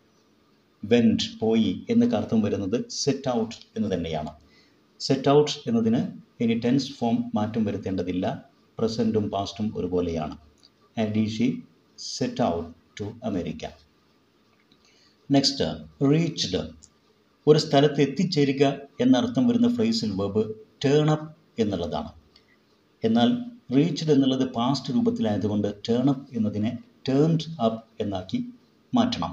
S1: വെൻറ്റ് പോയി എന്നൊക്കെ അർത്ഥം വരുന്നത് സെറ്റ് ഔട്ട് എന്ന് തന്നെയാണ്. സെറ്റ് ഔട്ട് എന്നതിന് ഇനി ടെൻസ് ഫോം മാറ്റം വരുത്തേണ്ടതില്ല. പ്രസൻറ്റും പാസ്റ്റും ഒരുപോലെയാണ്. And she set out to America. Next reached. ഒരു സ്ഥലത്ത് എത്തിച്ചേരുക എന്നർത്ഥം വരുന്ന ഫ്രേസൽ വേർബ് ടേൺ അപ്പ് എന്നുള്ളതാണ്. എന്നാൽ റീച്ച്ഡ് എന്നുള്ളത് പാസ്റ്റ് രൂപത്തിലായതുകൊണ്ട് ടേൺ അപ്പ് എന്നതിനെ ടേൺഡ് അപ്പ് എന്നാക്കി മാറ്റണം.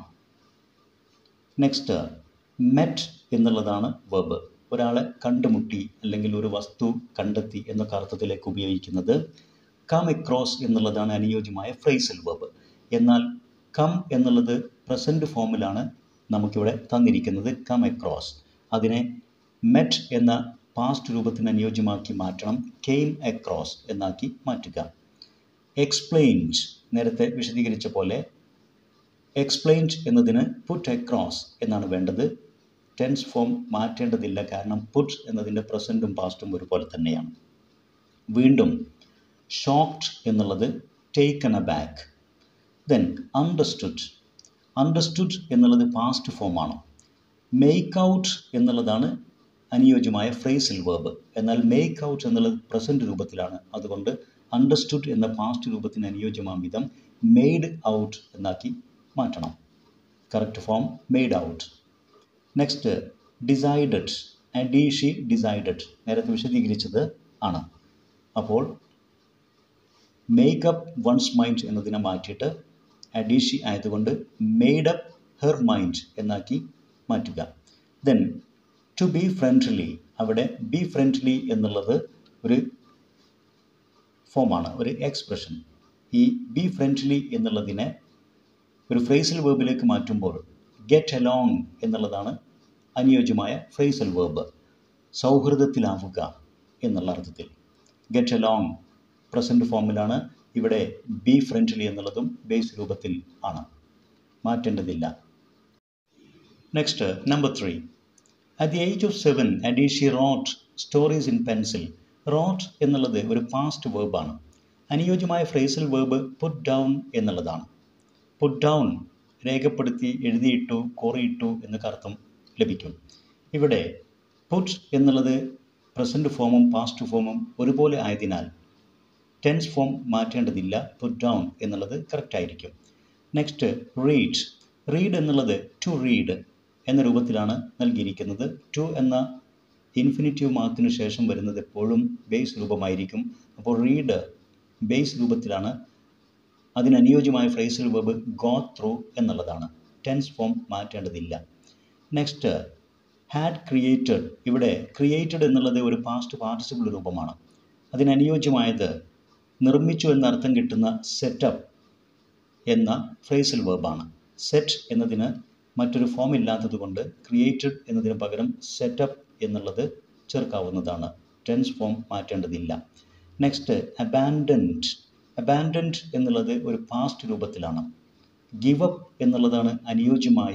S1: നെക്സ്റ്റ് മെറ്റ് എന്നുള്ളതാണ് വേർബ്. ഒരാളെ കണ്ടുമുട്ടി അല്ലെങ്കിൽ ഒരു വസ്തു കണ്ടെത്തി എന്നൊക്കെ അർത്ഥത്തിലേക്ക് ഉപയോഗിക്കുന്നത്. കം അക്രോസ് എന്നുള്ളതാണ് അനുയോജ്യമായ ഫ്രേസൽ വേർബ്. എന്നാൽ കം എന്നുള്ളത് പ്രസൻറ്റ് ഫോമിലാണ് നമുക്കിവിടെ തന്നിരിക്കുന്നത്. കം അക്രോസ് അതിനെ മെറ്റ് എന്ന പാസ്റ്റ് രൂപത്തിന് അനുയോജ്യമാക്കി മാറ്റണം. കെയിം അക്രോസ് എന്നാക്കി മാറ്റുക. എക്സ്പ്ലെയിൻഡ് നേരത്തെ വിശദീകരിച്ച പോലെ എക്സ്പ്ലെയിൻഡ് എന്നതിന് പുട്ട് അക്രോസ് എന്നാണ് വേണ്ടത്. ടെൻസ് ഫോം മാറ്റേണ്ടതില്ല. കാരണം പുട്ട് എന്നതിൻ്റെ പ്രസൻറ്റും പാസ്റ്റും ഒരുപോലെ തന്നെയാണ്. വീണ്ടും ഷോക്ക്ഡ് എന്നുള്ളത് taken aback. Then understood. Understood എന്നുള്ളത് പാസ്റ്റ് ഫോമാണ്. മേക്ക് ഔട്ട് എന്നുള്ളതാണ് അനുയോജ്യമായ ഫ്രേസൽ വേർബ്. എന്നാൽ മേക്ക് ഔട്ട് എന്നുള്ളത് പ്രസൻറ്റ് രൂപത്തിലാണ്. അതുകൊണ്ട് അണ്ടർസ്റ്റുഡ് എന്ന പാസ്റ്റ് രൂപത്തിന് അനുയോജ്യമാം വിധം മെയ്ഡ് ഔട്ട് എന്നാക്കി മാറ്റണം. Correct form made out. Next decided. And she decided നേരത്തെ വിശദീകരിച്ചത് ആണ്. അപ്പോൾ മേക്കപ്പ് വൺസ് മൈൻഡ് എന്നതിനെ മാറ്റിയിട്ട് ആൻഡ് ഷീ ആയതുകൊണ്ട് മെയ്ഡ് അപ്പ് ഹെർ മൈൻഡ് എന്നാക്കി മാറ്റുക. Then to be friendly. അവിടെ ബി ഫ്രണ്ട്ലി എന്നുള്ളത് ഒരു ഫോമാണ്, ഒരു എക്സ്പ്രഷൻ. ഈ ബി ഫ്രണ്ട്ലി എന്നുള്ളതിനെ ഒരു ഫ്രേസൽ വേർബിലേക്ക് മാറ്റുമ്പോൾ ഗെറ്റ് അലോങ് എന്നുള്ളതാണ് അനുയോജ്യമായ ഫ്രേസൽ വേർബ്. സൗഹൃദത്തിലാവുക എന്നുള്ള അർത്ഥത്തിൽ. ഗെറ്റ് അലോങ് പ്രസൻറ്റ് ഫോമിലാണ്. ഇവിടെ ബി ഫ്രണ്ട്ലി എന്നുള്ളതും ബേസ് രൂപത്തിൽ ആണ്. മാറ്റേണ്ടതില്ല. Next number 3. At the age of 7, Adishi wrote stories in pencil. Wrote എന്നുള്ളത് ഒരു പാസ്റ്റ് വേർബാണ്. അനുയോജ്യമായ ഫ്രേസൽ വേർബ് പുട്ട് ഡൗൺ എന്നുള്ളതാണ്. പുട്ട് ഡൗൺ രേഖപ്പെടുത്തി, എഴുതിയിട്ടു, കോറിയിട്ടു എന്നൊക്കെ അർത്ഥം ലഭിക്കും. ഇവിടെ പുട്ട് എന്നുള്ളത് പ്രസൻറ്റ് ഫോമും പാസ്റ്റ് ഫോമും ഒരുപോലെ ആയതിനാൽ ടെൻസ് ഫോം മാറ്റേണ്ടതില്ല. പുട്ട് ഡൗൺ എന്നുള്ളത് കറക്റ്റ് ആയിരിക്കും. Next read. റീഡ് എന്നുള്ളത് ടു റീഡ് എന്ന രൂപത്തിലാണ് നൽകിയിരിക്കുന്നത്. ടു എന്ന ഇൻഫിനിറ്റീവ് മാർക്കിന് ശേഷം വരുന്നത് എപ്പോഴും ബേസ് രൂപമായിരിക്കും. അപ്പോൾ റീഡ് ബേസ് രൂപത്തിലാണ്. അതിനനുയോജ്യമായ ഫ്രേസൽ വെർബ് ഗോ ത്രൂ എന്നുള്ളതാണ്. ടെൻസ് ഫോം മാറ്റേണ്ടതില്ല. Next had created. ഇവിടെ ക്രിയേറ്റഡ് എന്നുള്ളത് ഒരു പാസ്റ്റ് പാർട്ടിസിപ്പിൾ രൂപമാണ്. അതിനനുയോജ്യമായത് നിർമ്മിച്ചു എന്നർത്ഥം കിട്ടുന്ന സെറ്റപ്പ് എന്ന ഫ്രേസൽ വെർബാണ്. സെറ്റ് എന്നതിന് മറ്റൊരു ഫോം ഇല്ലാത്തതുകൊണ്ട് ക്രിയേറ്റഡ് എന്നതിന് പകരം സെറ്റപ്പ് എന്നുള്ളത് ചേർക്കാവുന്നതാണ്. ടെൻസ് ഫോം മാറ്റേണ്ടതില്ല. Next abandoned. അബാൻഡൻഡ് എന്നുള്ളത് ഒരു പാസ്റ്റ് രൂപത്തിലാണ്. ഗിവ് അപ്പ് എന്നുള്ളതാണ് അനുയോജ്യമായ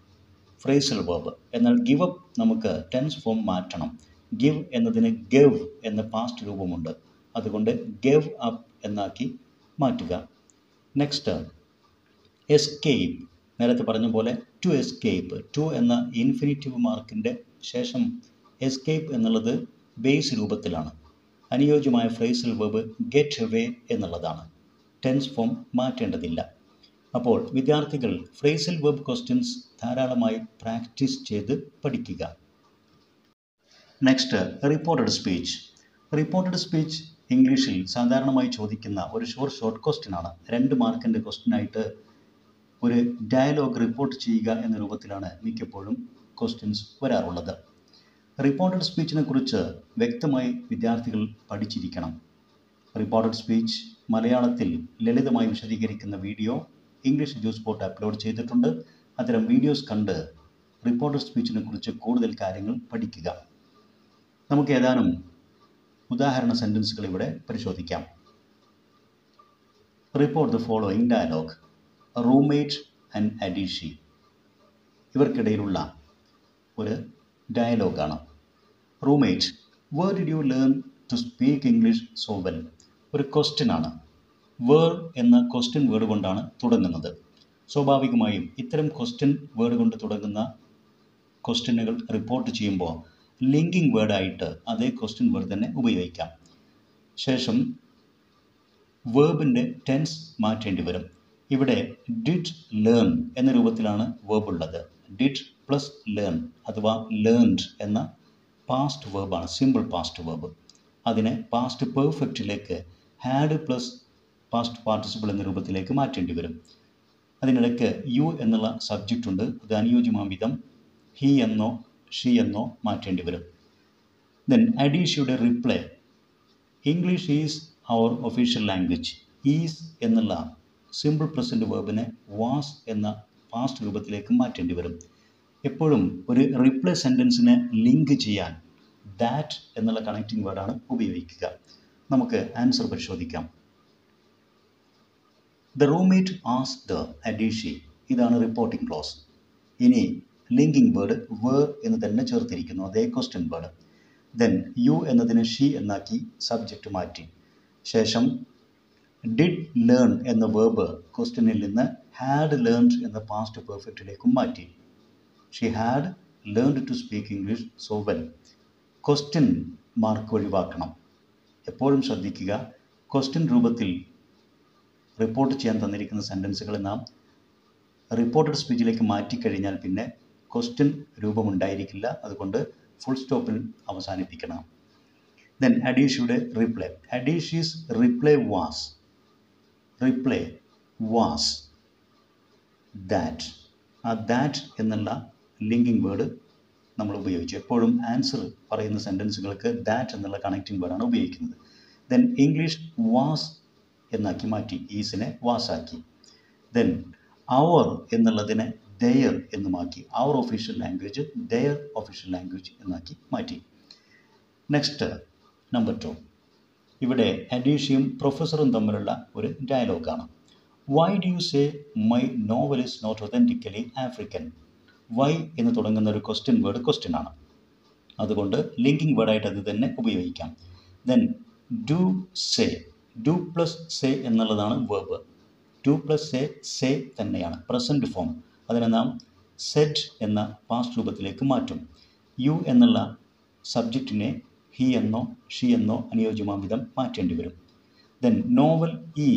S1: ഫ്രേസൽ വെർബ്. എന്നാൽ ഗിവ് അപ്പ് നമുക്ക് ടെൻസ് ഫോം മാറ്റണം. ഗിവ് എന്നതിന് ഗവ് എന്ന പാസ്റ്റ് രൂപമുണ്ട്. അതുകൊണ്ട് ഗവ് അപ്പ് എന്നാക്കി മാറ്റുക. Next escape. നേരത്തെ പറഞ്ഞ പോലെ ടു എസ്കേപ്പ്. ടു എന്ന ഇൻഫിനിറ്റീവ് മാർക്കിൻ്റെ ശേഷം എസ്കേപ്പ് എന്നുള്ളത് ബേസ് രൂപത്തിലാണ്. അനുയോജ്യമായ ഫ്രേസൽ വെർബ് ഗെറ്റ് അവേ എന്നുള്ളതാണ്. ടെൻസ് ഫോം മാറ്റേണ്ടതില്ല. അപ്പോൾ വിദ്യാർത്ഥികൾ ഫ്രേസൽ വെർബ് ക്വസ്റ്റ്യൻസ് ധാരാളമായി പ്രാക്ടീസ് ചെയ്ത് പഠിക്കുക. Next reported speech. Reported speech ഇംഗ്ലീഷിൽ സാധാരണമായി ചോദിക്കുന്ന ഒരു ഷോർട്ട് ക്വസ്റ്റ്യനാണ്. 2 മാർക്കിൻ്റെ ക്വസ്റ്റ്യനായിട്ട് ഒരു ഡയലോഗ് റിപ്പോർട്ട് ചെയ്യുക എന്ന രൂപത്തിലാണ് മിക്കപ്പോഴും ക്വസ്റ്റ്യൻസ് വരാറുള്ളത്. റിപ്പോർട്ടഡ് സ്പീച്ചിനെ കുറിച്ച് വ്യക്തമായി വിദ്യാർത്ഥികൾ പഠിച്ചിരിക്കണം. റിപ്പോർട്ടഡ് സ്പീച്ച് മലയാളത്തിൽ ലളിതമായി വിശദീകരിക്കുന്ന വീഡിയോ ഇംഗ്ലീഷ് എഡ്യൂസ്പോർട്ട് അപ്ലോഡ് ചെയ്തിട്ടുണ്ട്. അത്തരം വീഡിയോസ് കണ്ട് റിപ്പോർട്ടഡ് സ്പീച്ചിനെ കുറിച്ച് കൂടുതൽ കാര്യങ്ങൾ പഠിക്കുക. നമുക്ക് ഏതാനും ഉദാഹരണ സെൻറ്റൻസുകൾ ഇവിടെ പരിശോധിക്കാം. Report the following dialogue. Roommate and Adichie, ഇവർക്കിടയിലുള്ള ഒരു ഡയലോഗാണ്. Roommate, where did you learn to speak English so well? ഒരു ക്വസ്റ്റ്യനാണ്. വേർ എന്ന ക്വസ്റ്റ്യൻ വേർഡ് കൊണ്ടാണ് തുടങ്ങുന്നത്. സ്വാഭാവികമായും ഇത്തരം ക്വസ്റ്റ്യൻ വേർഡ് കൊണ്ട് തുടങ്ങുന്ന ക്വസ്റ്റ്യനുകൾ റിപ്പോർട്ട് ചെയ്യുമ്പോൾ ലിങ്കിങ് വേർഡായിട്ട് അതേ ക്വസ്റ്റ്യൻ വേർഡ് തന്നെ ഉപയോഗിക്കാം. ശേഷം വേർബിൻ്റെ ടെൻസ് മാറ്റേണ്ടി വരും. ഇവിടെ ഡിഡ് ലേൺ എന്ന രൂപത്തിലാണ് വേർബ് ഉള്ളത്. ഡിഡ് പ്ലസ് ലേൺ അഥവാ ലേൺഡ് എന്ന പാസ്റ്റ് വേർബാണ്, സിമ്പിൾ പാസ്റ്റ് വേർബ്. അതിനെ പാസ്റ്റ് പെർഫെക്റ്റിലേക്ക് ഹാഡ് പ്ലസ് പാസ്റ്റ് പാർട്ടിസിപ്പിൾ എന്ന രൂപത്തിലേക്ക് മാറ്റേണ്ടി വരും. അതിനിടയ്ക്ക് യു എന്നുള്ള സബ്ജക്റ്റ് ഉണ്ട്. അത് അനുയോജ്യമാം വിധം ഹി എന്നോ ഷീ എന്നോ മാറ്റേണ്ടി വരും. ദെൻ അഡീഷയുടെ reply. English is our official language. Is എന്നുള്ള സിമ്പിൾ പ്രസൻറ്റ് വേർബിനെ വാസ് എന്ന പാസ്റ്റ് രൂപത്തിലേക്ക് മാറ്റേണ്ടി വരും. എപ്പോഴും ഒരു റിപ്ലൈ സെൻറ്റൻസിനെ ലിങ്ക് ചെയ്യാൻ ദാറ്റ് എന്നുള്ള കണക്റ്റിംഗ് വേർഡാണ് ഉപയോഗിക്കുക. നമുക്ക് ആൻസർ പരിശോധിക്കാം. The roommate asked the Adichie, ഇതാണ് റിപ്പോർട്ടിംഗ് ക്ലോസ്. ഇനി ലിങ്കിങ് വേർഡ് വേർ എന്ന് തന്നെ ചേർത്തിരിക്കുന്നു, അതേ ക്വസ്റ്റ്യൻ വേർഡ്. ദെൻ യു എന്നതിന് ഷീ എന്നാക്കി സബ്ജക്റ്റ് മാറ്റി. ശേഷം ഡിഡ് ലേൺ എന്ന വേർബ് ക്വസ്റ്റ്യനിൽ നിന്ന് ഹാഡ് ലേൺഡ് എന്ന പാസ്റ്റ് പെർഫെക്റ്റിലേക്കും മാറ്റി. She had learned to speak English so well. Question mark ഒഴിവാക്കണം. എപ്പോഴും ശ്രദ്ധിക്കുക, ക്വസ്റ്റ്യൻ രൂപത്തിൽ റിപ്പോർട്ട് ചെയ്യാൻ തന്നിരിക്കുന്ന സെൻറ്റൻസുകൾ നാം റിപ്പോർട്ടഡ് സ്പീച്ചിലേക്ക് മാറ്റിക്കഴിഞ്ഞാൽ പിന്നെ ക്വസ്റ്റ്യൻ രൂപമുണ്ടായിരിക്കില്ല. അതുകൊണ്ട് ഫുൾ സ്റ്റോപ്പിൽ അവസാനിപ്പിക്കണം. ദെൻ അഡീഷയുടെ reply. Adichie's reply was that. ആ ദാറ്റ് എന്നുള്ള ലിങ്കിങ് വേർഡ് നമ്മൾ ഉപയോഗിച്ചു. എപ്പോഴും ആൻസർ പറയുന്ന സെൻറ്റൻസുകൾക്ക് ദാറ്റ് എന്നുള്ള കണക്റ്റിംഗ് വേർഡാണ് ഉപയോഗിക്കുന്നത്. ദെൻ ഇംഗ്ലീഷ് വാസ് എന്നാക്കി മാറ്റി, ഈസിനെ വാസാക്കി. ദെൻ അവർ എന്നുള്ളതിനെ ദെയർ എന്നുമാക്കി. Our official language their official language എന്നാക്കി മാറ്റി. Next number 2. ഇവിടെ അഡീഷയും പ്രൊഫസറും തമ്മിലുള്ള ഒരു ഡയലോഗാണ്. Why do you say my novel is not authentically African? Why എന്ന് തുടങ്ങുന്ന ഒരു ക്വസ്റ്റ്യൻ വേർഡ് ക്വസ്റ്റ്യനാണ്. അതുകൊണ്ട് ലിങ്കിങ് വേർഡായിട്ട് അത് തന്നെ ഉപയോഗിക്കാം. Then do say, do plus say എന്നുള്ളതാണ് വേർബ്. ഡു പ്ലസ് സേ തന്നെയാണ് പ്രസൻറ്റ് ഫോം. അതിനെ നാം സെഡ് എന്ന പാസ്റ്റ് രൂപത്തിലേക്ക് മാറ്റും. യു എന്നുള്ള സബ്ജക്റ്റിനെ ഹി എന്നോ ഷീ എന്നോ അനുയോജ്യമാം വിധം മാറ്റേണ്ടി വരും. ദെൻ നോവൽ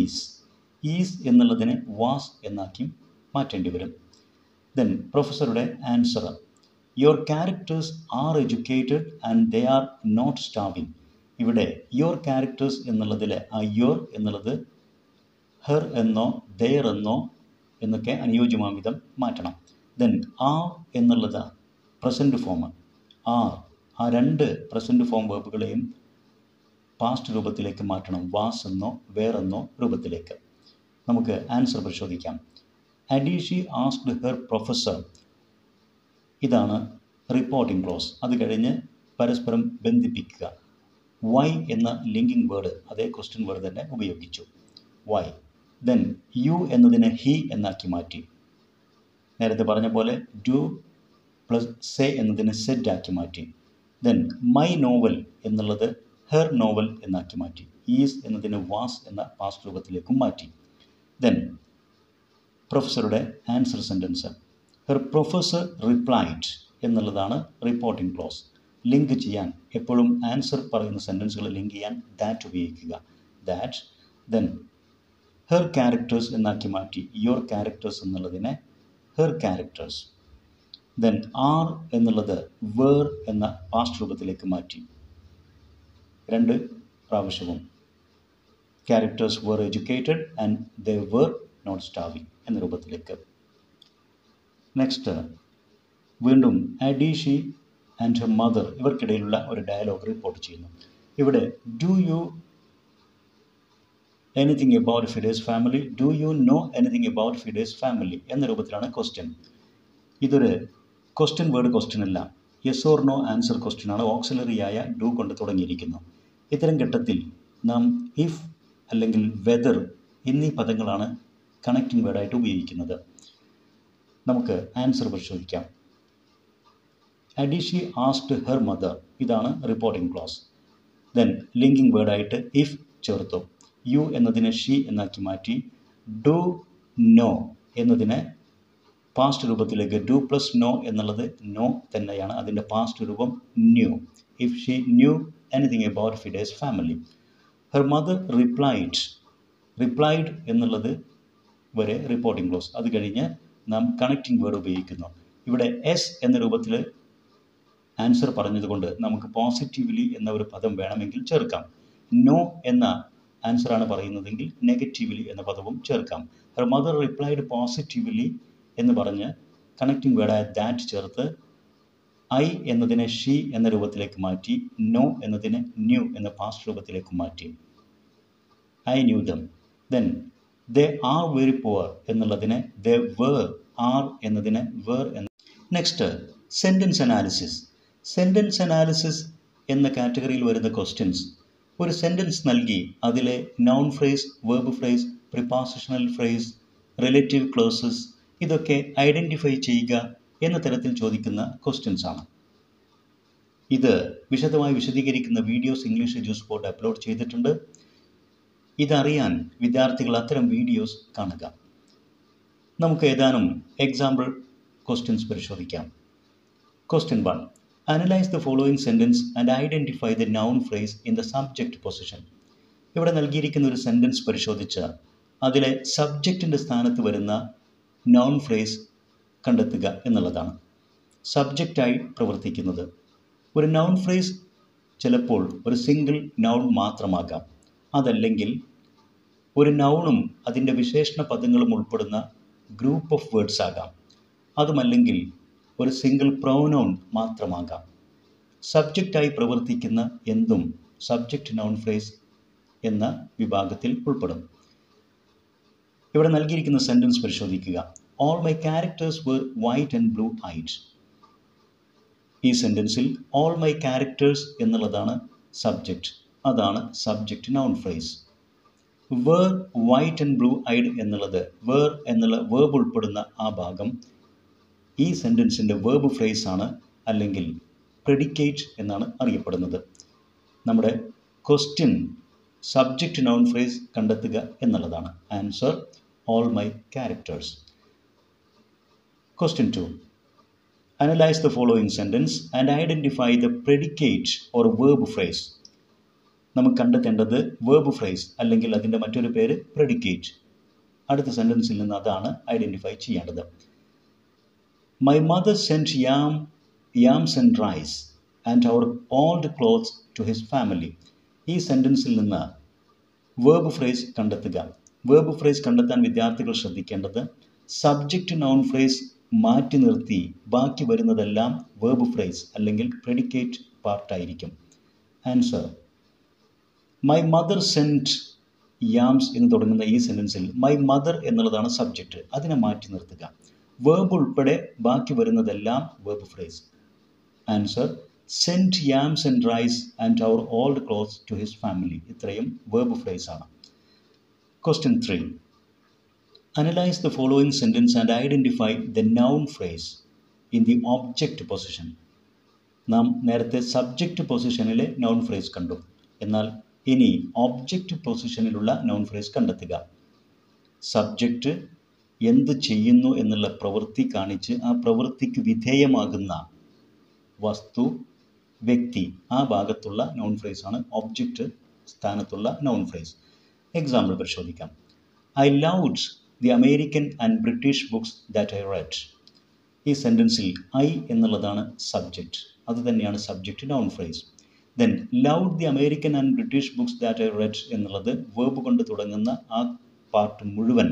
S1: ഈസ് എന്നുള്ളതിനെ വാസ് എന്നാക്കി മാറ്റേണ്ടി വരും. ദെൻ പ്രൊഫസറുടെ answer. Your characters are educated and they are not starving. ഇവിടെ യുവർ ക്യാരക്ടേഴ്സ് എന്നുള്ളതിൽ ആ യുവർ എന്നുള്ളത് ഹെർ എന്നോ ദെയർ എന്നോ എന്നൊക്കെ അനുയോജ്യമാം വിധം മാറ്റണം. ദെൻ ആർ എന്നുള്ളത് പ്രസൻറ്റ് ഫോം. ആ 2 പ്രസൻറ്റ് ഫോം വേർബുകളെയും പാസ്റ്റ് രൂപത്തിലേക്ക് മാറ്റണം, വാസ് എന്നോ വേറെന്നോ രൂപത്തിലേക്ക്. നമുക്ക് ആൻസർ പരിശോധിക്കാം. Adichie asked her professor. ഇതാണ് റിപ്പോർട്ടിംഗ് ക്ലോസ്. അത് കഴിഞ്ഞ് പരസ്പരം ബന്ധിപ്പിക്കുക. വൈ എന്ന ലിങ്കിങ് വേർഡ് അതേ ക്വസ്റ്റ്യൻ വേർഡ് തന്നെ ഉപയോഗിച്ചു, വൈ. ദെൻ യു എന്നതിനെ ഹി എന്നാക്കി മാറ്റി. നേരത്തെ പറഞ്ഞ പോലെ ഡു പ്ലസ് സേ എന്നതിനെ സെഡ് ആക്കി മാറ്റി. ദെൻ മൈ നോവൽ എന്നുള്ളത് ഹെർ നോവൽ എന്നാക്കി മാറ്റി. ഈസ് എന്നതിനെ വാസ് എന്ന പാസ്റ്റ് രൂപത്തിലേക്കും മാറ്റി. ദെൻ പ്രൊഫസറുടെ answer sentence. Her professor replied എന്നുള്ളതാണ് റിപ്പോർട്ടിംഗ് ക്ലോസ്. ലിങ്ക് ചെയ്യാൻ എപ്പോഴും ആൻസർ പറയുന്ന സെൻറ്റൻസുകൾ ലിങ്ക് ചെയ്യാൻ ദാറ്റ് ഉപയോഗിക്കുക, ദാറ്റ്. ദെൻ ഹെർ ക്യാരക്ടേഴ്സ് എന്നാക്കി മാറ്റി. യുവർ ക്യാരക്ടേഴ്സ് എന്നുള്ളതിനെ ഹെർ ക്യാരക്ടേഴ്സ്. ദെൻ ആർ എന്നുള്ളത് വേർ എന്ന പാസ്റ്റ് രൂപത്തിലേക്ക് മാറ്റി 2 പ്രാവശ്യവും. Characters were educated and they were not starving എന്ന രൂപത്തിലേക്ക്. നെക്സ്റ്റ് വീണ്ടും അഡീഷി ആൻഡ് ഹർ മദർ ഇവർക്കിടയിലുള്ള ഒരു ഡയലോഗ് റിപ്പോർട്ട് ചെയ്യുന്നു. ഇവിടെ do you anything about Fide's family, do you know anything about Fide's family എന്ന രൂപത്തിലാണ് ക്വസ്റ്റ്യൻ. ഇതൊരു ക്വസ്റ്റ്യൻ വേർഡ് ക്വസ്റ്റ്യൻ അല്ല, yes or no answer question ആണ്. ഓക്സിലറിയായ ഡു കൊണ്ട് തുടങ്ങിയിരിക്കുന്നു. ഇത്തരം ഘട്ടത്തിൽ നാം ഇഫ് അല്ലെങ്കിൽ വെദർ എന്നീ പദങ്ങളാണ് കണക്റ്റിംഗ് വേർഡായിട്ട് ഉപയോഗിക്കുന്നത്. നമുക്ക് ആൻസർ പരിശോധിക്കാം. അഡീഷി ആസ്ക്ഡ് ഹെർ മദർ, ഇതാണ് റിപ്പോർട്ടിംഗ് ക്ലോസ്. ദെൻ ലിങ്കിങ് വേർഡായിട്ട് ഇഫ് ചേർത്തു. യു എന്നതിനെ ഷീ എന്നാക്കി മാറ്റി. ഡു നോ എന്നതിനെ പാസ്റ്റ് രൂപത്തിലേക്ക്, ഡു പ്ലസ് നോ എന്നുള്ളത് നോ തന്നെയാണ്, അതിൻ്റെ പാസ്റ്റ് രൂപം knew. If she knew anything about Fide's family. Her mother replied എന്നുള്ളത് വരെ റിപ്പോർട്ടിംഗ് ക്ലോസ്. അത് കഴിഞ്ഞ് നാം കണക്റ്റിംഗ് വേർഡ് ഉപയോഗിക്കുന്നു. ഇവിടെ എസ് എന്ന രൂപത്തിൽ ആൻസർ പറഞ്ഞതുകൊണ്ട് നമുക്ക് പോസിറ്റീവ്ലി എന്ന ഒരു പദം വേണമെങ്കിൽ ചേർക്കാം. നോ എന്ന ആൻസറാണ് പറയുന്നതെങ്കിൽ നെഗറ്റീവ്ലി എന്ന പദവും ചേർക്കാം. ഹെർ മദർ റിപ്ലൈഡ് പോസിറ്റീവ്ലി എന്ന് പറഞ്ഞ് കണക്റ്റിംഗ് വേർഡായ ദാറ്റ് ചേർത്ത് ഐ എന്നതിനെ ഷീ എന്ന രൂപത്തിലേക്ക് മാറ്റി, നോ എന്നതിനെ ന്യൂ എന്ന പാസ്റ്റ് രൂപത്തിലേക്ക് മാറ്റി. I knew them. Then they are very poor എന്നുള്ളതിനെ ദേ വേർ, ആർ എന്നതിനെ വേർ എന്ന്. Next sentence analysis. Sentence analysis എന്ന കാറ്റഗറിയിൽ വരുന്ന ക്വസ്റ്റ്യൻസ്, ഒരു സെൻറ്റൻസ് നൽകി അതിലെ noun phrase, verb phrase, prepositional phrase, relative clauses ഇതൊക്കെ ഐഡൻറ്റിഫൈ ചെയ്യുക എന്ന തരത്തിൽ ചോദിക്കുന്ന ക്വസ്റ്റ്യൻസ് ആണ്. ഇത് വിശദമായി വിശദീകരിക്കുന്ന videos English Edus Board upload ചെയ്തിട്ടുണ്ട്. ഇതറിയാൻ വിദ്യാർത്ഥികൾ അത്തരം വീഡിയോസ് കാണുക. നമുക്ക് ഏതാനും എക്സാമ്പിൾ ക്വസ്റ്റ്യൻസ് പരിശോധിക്കാം. Question 1. Analyse the following sentence and identify the noun phrase in the subject position. ഇവിടെ നൽകിയിരിക്കുന്ന ഒരു സെൻറ്റൻസ് പരിശോധിച്ച് അതിലെ സബ്ജക്റ്റിൻ്റെ സ്ഥാനത്ത് വരുന്ന നൗൺ ഫ്രേസ് കണ്ടെത്തുക എന്നുള്ളതാണ്. സബ്ജക്റ്റായി പ്രവർത്തിക്കുന്നത് ഒരു നൗൺ ഫ്രേസ് ചിലപ്പോൾ ഒരു സിംഗിൾ നൗൺ മാത്രമാകാം. അതല്ലെങ്കിൽ ഒരു നൗണും അതിൻ്റെ വിശേഷണ പദങ്ങളും ഉൾപ്പെടുന്ന ഗ്രൂപ്പ് ഓഫ് വേർഡ്സ് ആകാം. അതുമല്ലെങ്കിൽ ഒരു സിംഗിൾ പ്രൊനൗൺ മാത്രമാകാം. സബ്ജക്റ്റായി പ്രവർത്തിക്കുന്ന എന്തും സബ്ജക്റ്റ് നൗൺ ഫ്രേസ് എന്ന വിഭാഗത്തിൽ ഉൾപ്പെടും. ഇവിടെ നൽകിയിരിക്കുന്ന സെൻറ്റൻസ് പരിശോധിക്കുക. All my characters were white and blue eyed. ഈ സെൻറ്റൻസിൽ ഓൾ മൈ ക്യാരക്ടേഴ്സ് എന്നുള്ളതാണ് സബ്ജക്റ്റ്, അതാണ് subject noun phrase. Were white and blue eyed എന്നുള്ളത്, വേർ എന്നുള്ള വേർബ് ഉൾപ്പെടുന്ന ആ ഭാഗം ഈ സെൻറ്റൻസിൻ്റെ വേർബ് ഫ്രേസ് ആണ്, അല്ലെങ്കിൽ പ്രെഡിക്കേറ്റ് എന്നാണ് അറിയപ്പെടുന്നത്. നമ്മുടെ ക്വസ്റ്റ്യൻ സബ്ജക്റ്റ് നൗൺ ഫ്രേസ് കണ്ടെത്തുക എന്നുള്ളതാണ്. Answer all my characters. Question 2. Analyze the following sentence and identify the predicate or verb phrase. നമുക്ക് കണ്ടെത്തേണ്ടത് വേർബ് ഫ്രേസ് അല്ലെങ്കിൽ അതിൻ്റെ മറ്റൊരു പേര് പ്രെഡിക്കേറ്റ്. അടുത്ത സെൻറ്റൻസിൽ നിന്ന് അതാണ് ഐഡൻറ്റിഫൈ ചെയ്യേണ്ടത്. My mother sent yams and rice and our old clothes to his family. ഈ സെൻറ്റൻസിൽ നിന്ന് വേർബ് ഫ്രേസ് കണ്ടെത്തുക. വേർബ് ഫ്രേസ് കണ്ടെത്താൻ വിദ്യാർത്ഥികൾ ശ്രദ്ധിക്കേണ്ടത് സബ്ജക്റ്റ് നൗൺ ഫ്രേസ് മാറ്റി നിർത്തി ബാക്കി വരുന്നതെല്ലാം വേർബ് ഫ്രേസ് അല്ലെങ്കിൽ പ്രെഡിക്കേറ്റ് പാർട്ടായിരിക്കും. Answer my mother sent yams എന്ന് തുടങ്ങുന്ന ഈ സെൻറ്റൻസിൽ മൈ മദർ എന്നുള്ളതാണ് സബ്ജക്റ്റ്, അതിനെ മാറ്റി നിർത്തുക. വേർബ് ഉൾപ്പെടെ ബാക്കി വരുന്നതെല്ലാം verb phrase. Answer sent yams and rice and our old clothes to his family. ഇത്രയും വേർബ് ഫ്രേസ് ആണ്. Question 3. Analyze the following sentence and identify the noun phrase in the object position. നാം നേരത്തെ subject പൊസിഷനിലെ noun phrase കണ്ടു. എന്നാൽ ഇനി object പൊസിഷനിലുള്ള noun phrase കണ്ടെത്തുക. Subject എന്ത് ചെയ്യുന്നു എന്നുള്ള പ്രവൃത്തി കാണിച്ച് ആ പ്രവൃത്തിക്ക് വിധേയമാകുന്ന വസ്തു, വ്യക്തി, ആ ഭാഗത്തുള്ള നൗൺ ഫ്രേസ് ആണ് ഒബ്ജക്റ്റ് സ്ഥാനത്തുള്ള നൗൺ ഫ്രേസ്. എക്സാമ്പിൾ പരിശോധിക്കാം. I loved the American and British books that I read. ഈ സെൻറ്റൻസിൽ ഐ എന്നുള്ളതാണ് സബ്ജക്റ്റ്, അതുതന്നെയാണ് subject noun phrase. Then loved the American and British books that I read എന്നുള്ളത് verb കൊണ്ട് തുടങ്ങുന്ന ആ പാർട്ട് മുഴുവൻ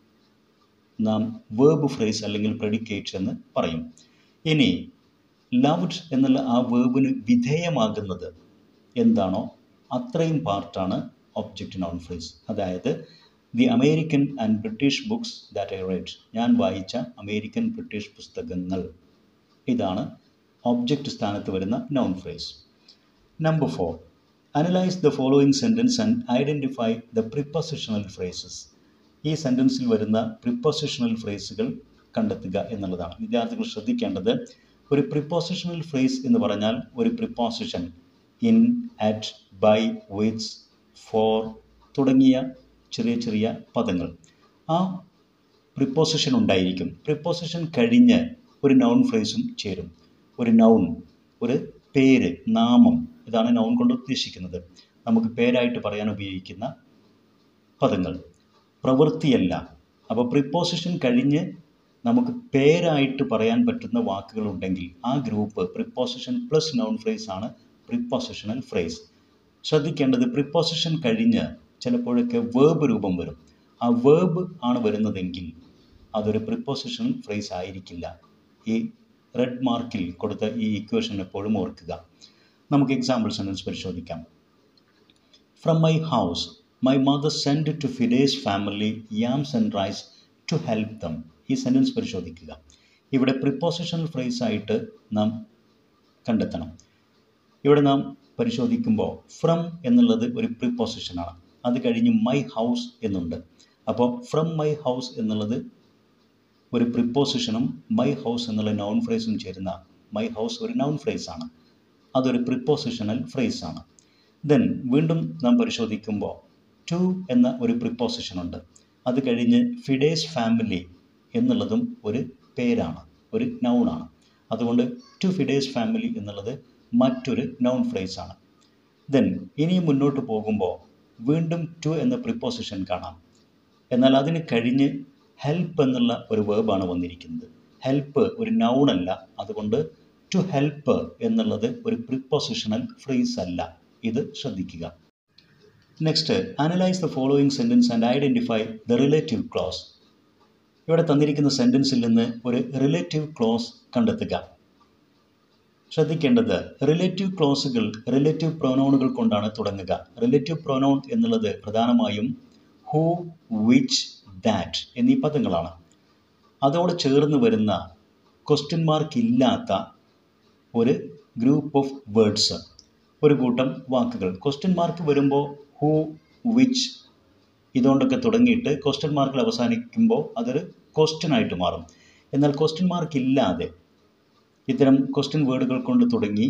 S1: നാം വേർബ് ഫ്രേസ് അല്ലെങ്കിൽ പ്രെഡിക്കേറ്റ് എന്ന് പറയും. ഇനി ലവ്ഡ് എന്നുള്ള ആ വേർബിന് വിധേയമാകുന്നത് എന്താണോ അത്രയും പാർട്ടാണ് ഒബ്ജക്റ്റ് നൗൺ ഫ്രേസ്. അതായത് the American and British books that I read, ഞാൻ വായിച്ച അമേരിക്കൻ ബ്രിട്ടീഷ് പുസ്തകങ്ങൾ, ഇതാണ് ഒബ്ജക്റ്റ് സ്ഥാനത്ത് വരുന്ന noun phrase. Number 4, analyse the following sentence and identify the prepositional phrases. ഈ സെൻറ്റൻസിൽ വരുന്ന പ്രിപ്പോസിഷണൽ ഫ്രേസുകൾ കണ്ടെത്തുക എന്നുള്ളതാണ്. വിദ്യാർത്ഥികൾ ശ്രദ്ധിക്കേണ്ടത്, ഒരു പ്രിപ്പോസിഷണൽ ഫ്രേസ് എന്ന് പറഞ്ഞാൽ ഒരു preposition in, at, by, with, for തുടങ്ങിയ ചെറിയ ചെറിയ പദങ്ങൾ, ആ പ്രിപ്പോസിഷൻ ഉണ്ടായിരിക്കും. പ്രിപ്പോസിഷൻ കഴിഞ്ഞ് ഒരു നൗൺ ഫ്രേസും ചേരും. ഒരു നൗൺ, ഒരു പേര്, നാമം, ഇതാണ് നൗൺ കൊണ്ട് ഉദ്ദേശിക്കുന്നത്. നമുക്ക് പേരായിട്ട് പറയാൻ ഉപയോഗിക്കുന്ന പദങ്ങൾ, പ്രവൃത്തിയല്ല. അപ്പോൾ പ്രിപ്പോസിഷൻ കഴിഞ്ഞ് നമുക്ക് പേരായിട്ട് പറയാൻ പറ്റുന്ന വാക്കുകളുണ്ടെങ്കിൽ ആ group preposition plus noun phrase ആണ് പ്രിപ്പോസിഷണൽ ഫ്രേസ്. ശ്രദ്ധിക്കേണ്ടത്, പ്രിപ്പോസിഷൻ കഴിഞ്ഞ് ചിലപ്പോഴൊക്കെ വേർബ് രൂപം വരും. ആ വേർബ് ആണ് വരുന്നതെങ്കിൽ അതൊരു പ്രിപ്പോസിഷണൽ ഫ്രേസ് ആയിരിക്കില്ല. ഈ റെഡ് മാർക്കിൽ കൊടുത്ത ഈ ഇക്വേഷൻ എപ്പോഴും ഓർക്കുക. നമുക്ക് എക്സാമ്പിൾ സെൻറ്റൻസ് പരിശോധിക്കാം. From my house my mother send to Fide's family yams and rice to help them. ഈ സെൻറ്റൻസ് പരിശോധിക്കുക. ഇവിടെ പ്രിപ്പോസിഷണൽ ഫ്രേസ് ആയിട്ട് നാം കണ്ടെത്തണം. ഇവിടെ നാം പരിശോധിക്കുമ്പോൾ ഫ്രം എന്നുള്ളത് ഒരു പ്രിപ്പോസിഷനാണ്. അത് കഴിഞ്ഞ് മൈ ഹൗസ് എന്നുണ്ട്. അപ്പോൾ ഫ്രം മൈ ഹൗസ് എന്നുള്ളത് ഒരു പ്രിപ്പോസിഷനും മൈ ഹൗസ് എന്നുള്ള നൗൺ ഫ്രേസും ചേരുന്ന മൈ ഹൗസ് ഒരു നൗൺ ഫ്രേസ് ആണ്. അതൊരു പ്രിപ്പോസിഷണൽ ഫ്രേസ് ആണ്. ദെൻ വീണ്ടും നാം പരിശോധിക്കുമ്പോൾ ടു എന്ന ഒരു പ്രിപ്പോസിഷൻ ഉണ്ട്. അത് കഴിഞ്ഞ് ഫിഡേസ് ഫാമിലി എന്നുള്ളതും ഒരു പേരാണ്, ഒരു നൗണാണ്. അതുകൊണ്ട് ടു ഫിഡേസ് ഫാമിലി എന്നുള്ളത് മറ്റൊരു നൗൺ ഫ്രേസ് ആണ്. ദെൻ ഇനിയും മുന്നോട്ട് പോകുമ്പോൾ വീണ്ടും ടു എന്ന പ്രിപ്പോസിഷൻ കാണാം. എന്നാൽ അതിന് കഴിഞ്ഞ് ഹെൽപ്പ് എന്നുള്ള ഒരു വേർബാണ് വന്നിരിക്കുന്നത്. ഹെൽപ്പ് ഒരു നൗണല്ല. അതുകൊണ്ട് ടു ഹെൽപ്പ് എന്നുള്ളത് ഒരു പ്രിപ്പോസിഷണൽ ഫ്രേസ് അല്ല. ഇത് ശ്രദ്ധിക്കുക. Next, analyse the following sentence and identify the relative clause. ഇവിടെ തന്നിരിക്കുന്ന സെൻറ്റൻസിൽ നിന്ന് ഒരു റിലേറ്റീവ് ക്ലോസ് കണ്ടെത്തുക. ശ്രദ്ധിക്കേണ്ടത്, റിലേറ്റീവ് ക്ലോസുകൾ റിലേറ്റീവ് പ്രൊനൗണുകൾ കൊണ്ടാണ് തുടങ്ങുക. റിലേറ്റീവ് പ്രൊനൗൺ എന്നുള്ളത് പ്രധാനമായും ഹൂ, വിച്ച്, ദാറ്റ് എന്നീ പദങ്ങളാണ്. അതോട് ചേർന്ന് വരുന്ന ക്വസ്റ്റ്യൻ മാർക്ക് ഇല്ലാത്ത ഒരു ഗ്രൂപ്പ് ഓഫ് വേർഡ്സ്, ഒരു കൂട്ടം വാക്കുകൾ. ക്വസ്റ്റ്യൻ മാർക്ക് വരുമ്പോൾ ഹൂ, വിച്ച് ഇതുകൊണ്ടൊക്കെ തുടങ്ങിയിട്ട് ക്വസ്റ്റ്യൻ മാർക്കിൽ അവസാനിക്കുമ്പോൾ അതൊരു ക്വസ്റ്റ്യൻ ആയിട്ട് മാറും. എന്നാൽ ക്വസ്റ്റ്യൻ മാർക്ക് ഇല്ലാതെ ഇത്തരം ക്വസ്റ്റ്യൻ വേർഡുകൾ കൊണ്ട് തുടങ്ങി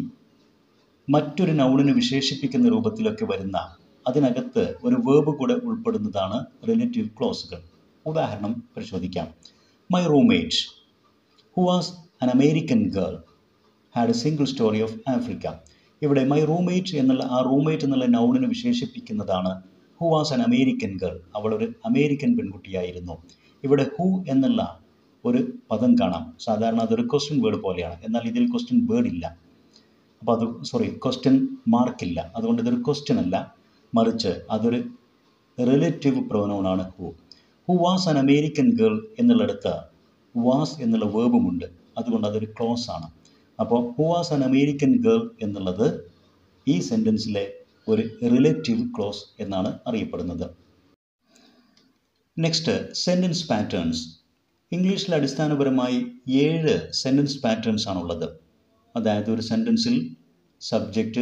S1: മറ്റൊരു നൗണിനെ വിശേഷിപ്പിക്കുന്ന രൂപത്തിലൊക്കെ വരുന്ന, അതിനകത്ത് ഒരു വേർബ് കൂടെ ഉൾപ്പെടുന്നതാണ് റിലേറ്റീവ് ക്ലോസുകൾ. ഉദാഹരണം പരിശോധിക്കാം. My roommate who was an American girl had a single story of Africa. ഇവിടെ മൈ റൂംമേറ്റ് എന്നുള്ള ആ റൂംമേറ്റ് എന്നുള്ള നൗണിനെ വിശേഷിപ്പിക്കുന്നതാണ് who was an American girl. അവളൊരു അമേരിക്കൻ പെൺകുട്ടിയായിരുന്നു. ഇവിടെ ഹു എന്നുള്ള ഒരു പദം കാണാം. സാധാരണ അതൊരു ക്വസ്റ്റ്യൻ വേർഡ് പോലെയാണ്. എന്നാൽ ഇതിൽ ക്വസ്റ്റ്യൻ വേർഡ് ഇല്ല. അപ്പോൾ അത് ക്വസ്റ്റ്യൻ മാർക്കില്ല. അതുകൊണ്ട് ഇതൊരു ക്വസ്റ്റ്യൻ അല്ല, മറിച്ച് അതൊരു റിലേറ്റീവ് പ്രൊനൗണാണ് who. Who was an American girl എന്നുള്ളിടത്ത് വാസ് എന്നുള്ള വേർബുമുണ്ട്. അതുകൊണ്ട് അതൊരു ക്ലോസ് ആണ്. അപ്പോൾ who was an American girl എന്നുള്ളത് ഈ സെൻറ്റൻസിലെ ഒരു റിലേറ്റീവ് ക്ലോസ് എന്നാണ് അറിയപ്പെടുന്നത്. Next, sentence patterns. ഇംഗ്ലീഷിൽ അടിസ്ഥാനപരമായി 7 സെൻറ്റൻസ് പാറ്റേൺസ് ആണുള്ളത്. അതായത് ഒരു സെൻറ്റൻസിൽ സബ്ജക്റ്റ്,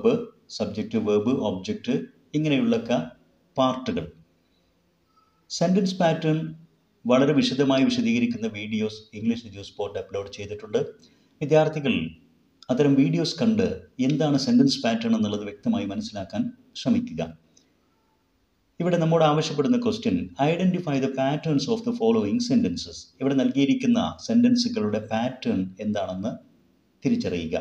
S1: വേർബ്, ഒബ്ജക്റ്റ് ഇങ്ങനെയുള്ളൊക്കെ പാർട്ടുകൾ. സെൻറ്റൻസ് പാറ്റേൺ വളരെ വിശദമായി വിശദീകരിക്കുന്ന വീഡിയോസ് ഇംഗ്ലീഷ് എഡ്യൂസ്പോർട്ട് അപ്ലോഡ് ചെയ്തിട്ടുണ്ട്. വിദ്യാർത്ഥികൾ അത്തരം വീഡിയോസ് കണ്ട് എന്താണ് സെൻറ്റൻസ് പാറ്റേൺ എന്നുള്ളത് വ്യക്തമായി മനസ്സിലാക്കാൻ ശ്രമിക്കുക. ഇവിടെ നമ്മോട് ആവശ്യപ്പെടുന്ന question, identify the patterns of the following sentences. ഇവിടെ നൽകിയിരിക്കുന്ന സെൻറ്റൻസുകളുടെ പാറ്റേൺ എന്താണെന്ന് തിരിച്ചറിയുക.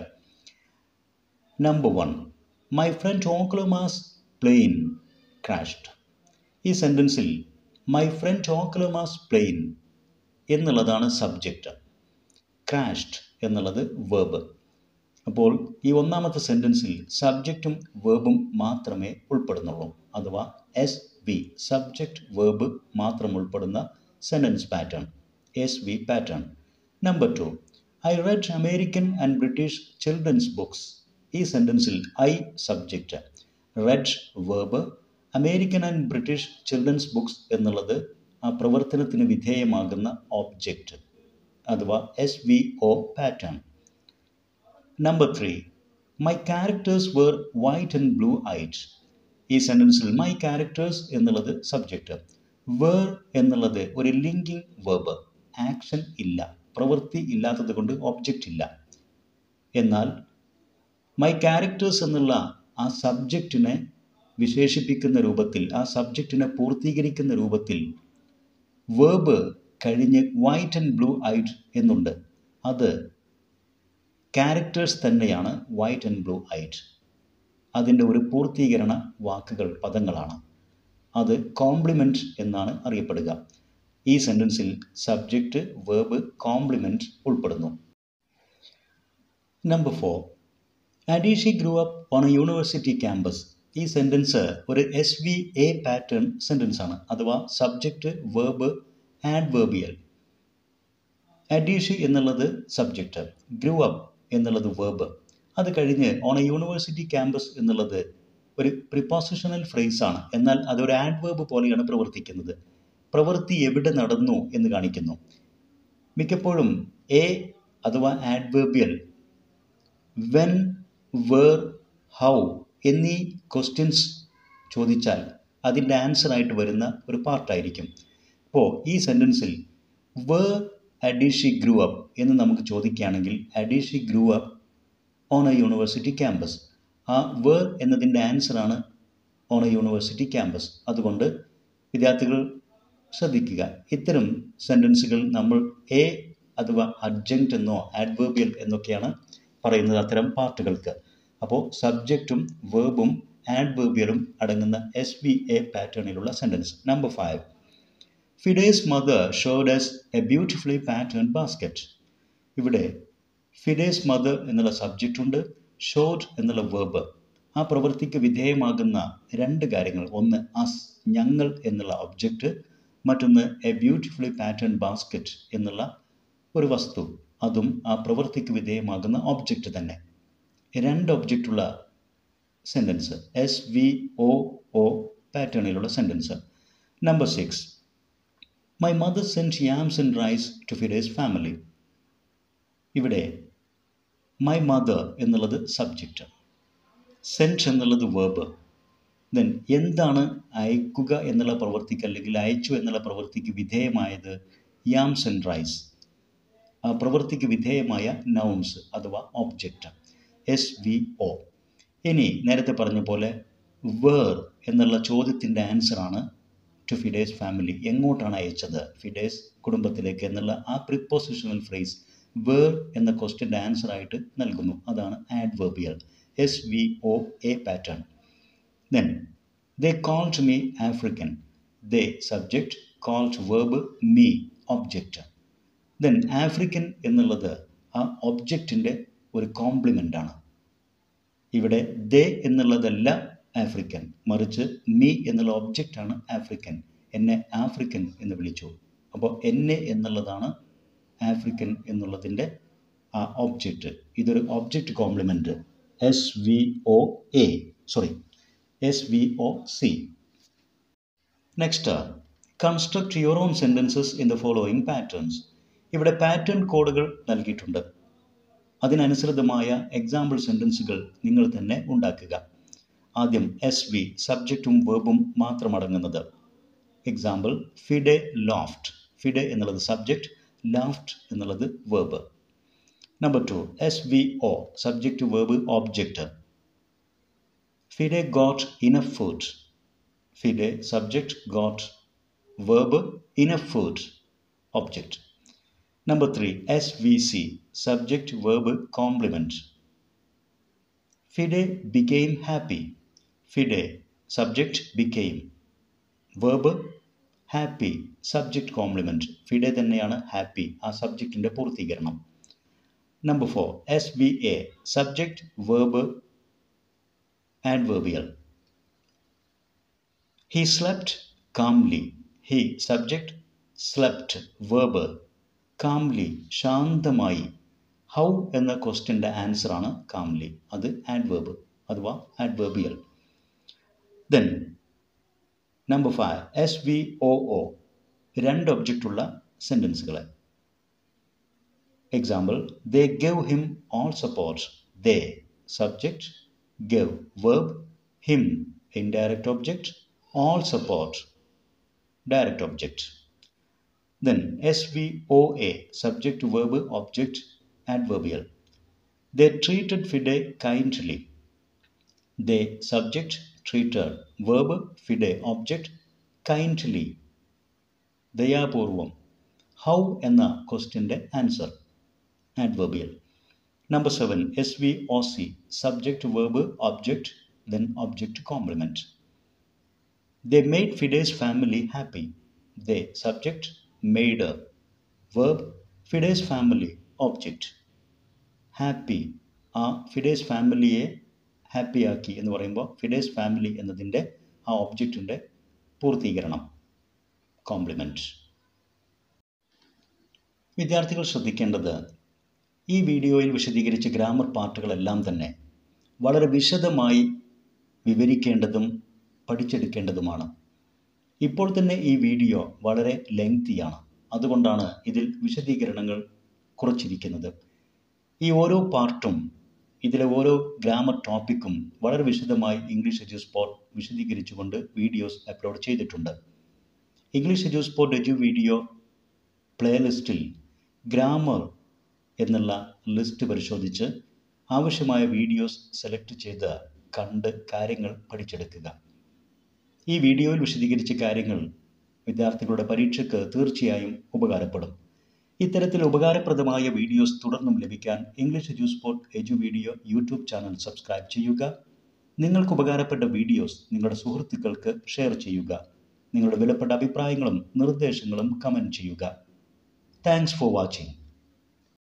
S1: Number 1, my friend Okoloma's plane crashed. ഈ സെൻറ്റൻസിൽ മൈ ഫ്രണ്ട് ഓക്ലമാസ് പ്ലെയിൻ എന്നുള്ളതാണ് സബ്ജക്റ്റ്, ക്രാഷ്ഡ് എന്നുള്ളത് വേർബ്. അപ്പോൾ ഈ ഒന്നാമത്തെ സെൻറ്റൻസിൽ സബ്ജക്റ്റും വേർബും മാത്രമേ ഉൾപ്പെടുന്നുള്ളൂ. അഥവാ SV സബ്ജക്റ്റ് വേർബ് മാത്രം ഉൾപ്പെടുന്ന sentence pattern, SV pattern. Number 2, I read American and British children's books. ഈ സെൻറ്റൻസിൽ I subject, read verb, American and British children's books എന്നുള്ളത് ആ പ്രവർത്തനത്തിന് വിധേയമാകുന്ന ഓബ്ജക്റ്റ് അഥവാ SVO pattern. Number 3, my characters were white and blue eyed. ഈ സെൻറ്റൻസിൽ my characters എന്നുള്ളത് സബ്ജക്റ്റ്, വേർ എന്നുള്ളത് ഒരു ലിങ്കിങ് വേർബ്, ആക്ഷൻ ഇല്ല, പ്രവൃത്തി ഇല്ലാത്തത് കൊണ്ട് ഒബ്ജക്റ്റ് ഇല്ല. എന്നാൽ മൈ ക്യാരക്ടേഴ്സ് എന്നുള്ള ആ സബ്ജക്റ്റിനെ വിശേഷിപ്പിക്കുന്ന രൂപത്തിൽ, ആ സബ്ജക്റ്റിനെ പൂർത്തീകരിക്കുന്ന രൂപത്തിൽ വേർബ് കഴിഞ്ഞ് വൈറ്റ് ആൻഡ് ബ്ലൂ ഐഡ് എന്നുണ്ട്. അത് ക്യാരക്ടേഴ്സ് തന്നെയാണ്, വൈറ്റ് ആൻഡ് ബ്ലൂ ഐഡ്. അതിൻ്റെ ഒരു പൂർത്തീകരണ വാക്കുകൾ, പദങ്ങളാണ്. അത് കോംപ്ലിമെൻറ്റ് എന്നാണ് അറിയപ്പെടുക. ഈ സെൻറ്റൻസിൽ സബ്ജക്റ്റ്, വേർബ്, കോംപ്ലിമെൻറ്റ് ഉൾപ്പെടുന്നു. Number 4, Adichie grew up on a university campus. ഈ സെൻറ്റൻസ് ഒരു SVA പാറ്റേൺ സെൻറ്റൻസ് ആണ്. അഥവാ സബ്ജക്റ്റ്, വേർബ്, ആഡ്വേർബിയൽ. അഡീഷി എന്നുള്ളത് സബ്ജക്റ്റ്, ഗ്രൂ അപ്പ് എന്നുള്ളത് വേർബ്. അത് കഴിഞ്ഞ് ഓൺ എ യൂണിവേഴ്സിറ്റി ക്യാമ്പസ് എന്നുള്ളത് ഒരു പ്രിപ്പോസിഷണൽ ഫ്രേസ് ആണ്. എന്നാൽ അതൊരു ആഡ്വേർബ് പോലെയാണ് പ്രവർത്തിക്കുന്നത്. പ്രവൃത്തി എവിടെ നടന്നു എന്ന് കാണിക്കുന്നു. മിക്കപ്പോഴും എ അഥവാ ആഡ്വേർബിയൽ വെൻ, വേർ, ഹൗ എന്നീ ക്വസ്റ്റ്യൻസ് ചോദിച്ചാൽ അതിൻ്റെ ആൻസറായിട്ട് വരുന്ന ഒരു പാർട്ടായിരിക്കും. അപ്പോൾ ഈ സെൻറ്റൻസിൽ വേർ അഡീഷി ഗ്രൂ അപ്പ് എന്ന് നമുക്ക് ചോദിക്കുകയാണെങ്കിൽ Adichie grew up on a university campus. ആ വേർ എന്നതിൻ്റെ ആൻസറാണ് ഓൺ എ യൂണിവേഴ്സിറ്റി ക്യാമ്പസ്. അതുകൊണ്ട് വിദ്യാർത്ഥികൾ ശ്രദ്ധിക്കുക, ഇത്തരം സെൻറ്റൻസുകൾ നമ്മൾ എ അഥവാ അഡ്ജങ്ക്റ്റ് എന്നോ ആഡ്വേർബിയൽ എന്നൊക്കെയാണ് പറയുന്നത് അത്തരം പാർട്ടുകൾക്ക്. അപ്പോൾ സബ്ജക്റ്റും വേർബും ആഡ്വേർബിയലും അടങ്ങുന്ന SVA പാറ്റേണിലുള്ള sentence. Number 5, Fide's mother showed us a beautifully patterned basket. ഇവിടെ ഫിഡേസ് മദർ എന്നുള്ള സബ്ജക്റ്റ് ഉണ്ട്, ഷോഡ് എന്നുള്ള വേർബ്. ആ പ്രവൃത്തിക്ക് വിധേയമാകുന്ന രണ്ട് കാര്യങ്ങൾ, ഒന്ന് അസ് ഞങ്ങൾ എന്നുള്ള ഒബ്ജക്റ്റ്, മറ്റൊന്ന് എ ബ്യൂട്ടിഫുള്ളി പാറ്റേൺ ബാസ്ക്കറ്റ് എന്നുള്ള ഒരു വസ്തു, അതും ആ പ്രവൃത്തിക്ക് വിധേയമാകുന്ന ഒബ്ജക്റ്റ് തന്നെ. രണ്ട് ഒബ്ജക്റ്റുള്ള സെൻറ്റൻസ്, SVO പാറ്റേണിലുള്ള sentence. Number 6, my mother sent yams and rice to Fide's family. ഇവിടെ മൈ മദർ എന്നുള്ളത് സബ്ജക്റ്റ്, സെൻറ്റ് എന്നുള്ളത് വേർബ്. ദെൻ എന്താണ് അയക്കുക എന്നുള്ള പ്രവൃത്തിക്ക് അല്ലെങ്കിൽ അയച്ചു എന്നുള്ള പ്രവൃത്തിക്ക് വിധേയമായത്? യാംസ് ആൻഡ് റൈസ്. ആ പ്രവൃത്തിക്ക് വിധേയമായ നൗൺസ് അഥവാ ഒബ്ജക്റ്റ്, SVO. ഇനി നേരത്തെ പറഞ്ഞ പോലെ വേർ എന്നുള്ള ചോദ്യത്തിൻ്റെ ആൻസറാണ് ടു ഫിഡേസ് ഫാമിലി. എങ്ങോട്ടാണ് അയച്ചത്? ഫിഡേസ് കുടുംബത്തിലേക്ക് എന്നുള്ള ആ പ്രിപ്പോസിഷണൽ ഫ്രേസ് വേർ എന്ന ക്വസ്റ്റ്യൻ്റെ ആൻസറായിട്ട് നൽകുന്നു. അതാണ് adverbial, SVOA pattern. Then they called me African. They subject, called verb, me object. Then African എന്നുള്ളത് ആ ഒബ്ജക്റ്റിൻ്റെ ഒരു കോംപ്ലിമെൻ്റ് ആണ്. ഇവിടെ ദേ എന്നുള്ളതല്ല ആഫ്രിക്കൻ, മറിച്ച് മീ എന്നുള്ള ഒബ്ജക്റ്റാണ് ആഫ്രിക്കൻ. എന്നെ ആഫ്രിക്കൻ എന്ന് വിളിച്ചു. അപ്പോൾ എന്നെ എന്നുള്ളതാണ് ആഫ്രിക്കൻ എന്നുള്ളതിൻ്റെ ആ ഒബ്ജക്റ്റ്. ഇതൊരു object complement, SVOC. Next, construct your own sentences in the following patterns. ഇവിടെ പാറ്റേൺ കോഡുകൾ നൽകിയിട്ടുണ്ട്. അതിനനുസൃതമായ എക്സാമ്പിൾ സെൻറ്റൻസുകൾ നിങ്ങൾ തന്നെ ഉണ്ടാക്കുക. ആദ്യം SV സബ്ജക്റ്റും വേർബും മാത്രം അടങ്ങുന്നത്. Example, Fide laughed. ഫിഡെ എന്നുള്ളത് സബ്ജക്റ്റ്, ലാഫ്റ്റ് എന്നുള്ളത് verb. Number 2, SVO subject, verb, object. Fide got enough food. Fide subject, got verb, enough food object. Number 3, SVC subject, verb, complement. Fide became happy. Fide subject, became verb, happy subject, complement. Fide തന്നെയാണ് happy, ആ സബ്ജക്റ്റിൻ്റെ പൂർത്തീകരണം. Number 4, SVA, subject, verb, adverbial. He slept calmly. He, subject, slept, verb, calmly, ശാന്തമായി. How എന്ന ക്വസ്റ്റ്യൻ്റെ ആൻസറാണ് calmly. അത് adverb അഥവാ ആഡ്വേർബിയൽ. ദെൻ നമ്പർ 5, SVOO, രണ്ട് ഒബ്ജക്റ്റുള്ള സെൻറ്റൻസുകൾ. Example, they gave him all support. They, subject, gave, verb, him, indirect object, all support, direct object. Then SVOA, subject, verb, object, adverbial. They treated Fide kindly. They, subject, treated, verb, Fide, object, kindly, ദയാപൂർവം. How എന്ന ക്വസ്റ്റ്യൻ്റെ answer adverbial. Number 7, SVOC, subject, verb, object, then object complement. They made Fide's family happy. They, subject, made, verb, Fide's family, object, happy. ആ ഫിഡേസ് ഫാമിലിയെ happy ആക്കി എന്ന് പറയുമ്പോൾ ഫിഡേസ് family എന്നതിൻ്റെ ആ ഒബ്ജക്റ്റിൻ്റെ പൂർത്തീകരണം, കോംപ്ലിമെൻറ്റ്. വിദ്യാർത്ഥികൾ ശ്രദ്ധിക്കേണ്ടത്, ഈ വീഡിയോയിൽ വിശദീകരിച്ച ഗ്രാമർ പാർട്ടുകളെല്ലാം തന്നെ വളരെ വിശദമായി വിവരിക്കേണ്ടതും പഠിച്ചെടുക്കേണ്ടതുമാണ്. ഇപ്പോൾ തന്നെ ഈ വീഡിയോ വളരെ ലെങ്തിയാണ്. അതുകൊണ്ടാണ് ഇതിൽ വിശദീകരണങ്ങൾ കുറച്ചിരിക്കുന്നത്. ഈ ഓരോ പാർട്ടും, ഇതിലെ ഓരോ ഗ്രാമർ ടോപ്പിക്കും വളരെ വിശദമായി ഇംഗ്ലീഷ് എഡ്യൂസ്പോട്ട് വിശദീകരിച്ചുകൊണ്ട് വീഡിയോസ് അപ്ലോഡ് ചെയ്തിട്ടുണ്ട്. ഇംഗ്ലീഷ് എഡ്യൂസ്പോട്ട് എഡ്യു വീഡിയോ പ്ലേലിസ്റ്റിൽ ഗ്രാമർ എന്നുള്ള ലിസ്റ്റ് പരിശോധിച്ച് ആവശ്യമായ വീഡിയോസ് സെലക്ട് ചെയ്ത് കണ്ട് കാര്യങ്ങൾ പഠിച്ചെടുക്കുക. ഈ വീഡിയോയിൽ വിശദീകരിച്ച കാര്യങ്ങൾ വിദ്യാർത്ഥികളുടെ പരീക്ഷയ്ക്ക് തീർച്ചയായും ഉപകാരപ്പെടും. ഇത്തരത്തിൽ ഉപകാരപ്രദമായ വീഡിയോസ് തുടർന്നും ലഭിക്കാൻ English Eduspot Edu video YouTube channel subscribe ചെയ്യുക. നിങ്ങൾക്ക് ഉപകാരപ്പെട്ട വീഡിയോസ് നിങ്ങളുടെ സുഹൃത്തുക്കൾക്ക് ഷെയർ ചെയ്യുക. നിങ്ങളുടെ വിലപ്പെട്ട അഭിപ്രായങ്ങളും നിർദ്ദേശങ്ങളും കമൻറ്റ് ചെയ്യുക. Thanks for watching.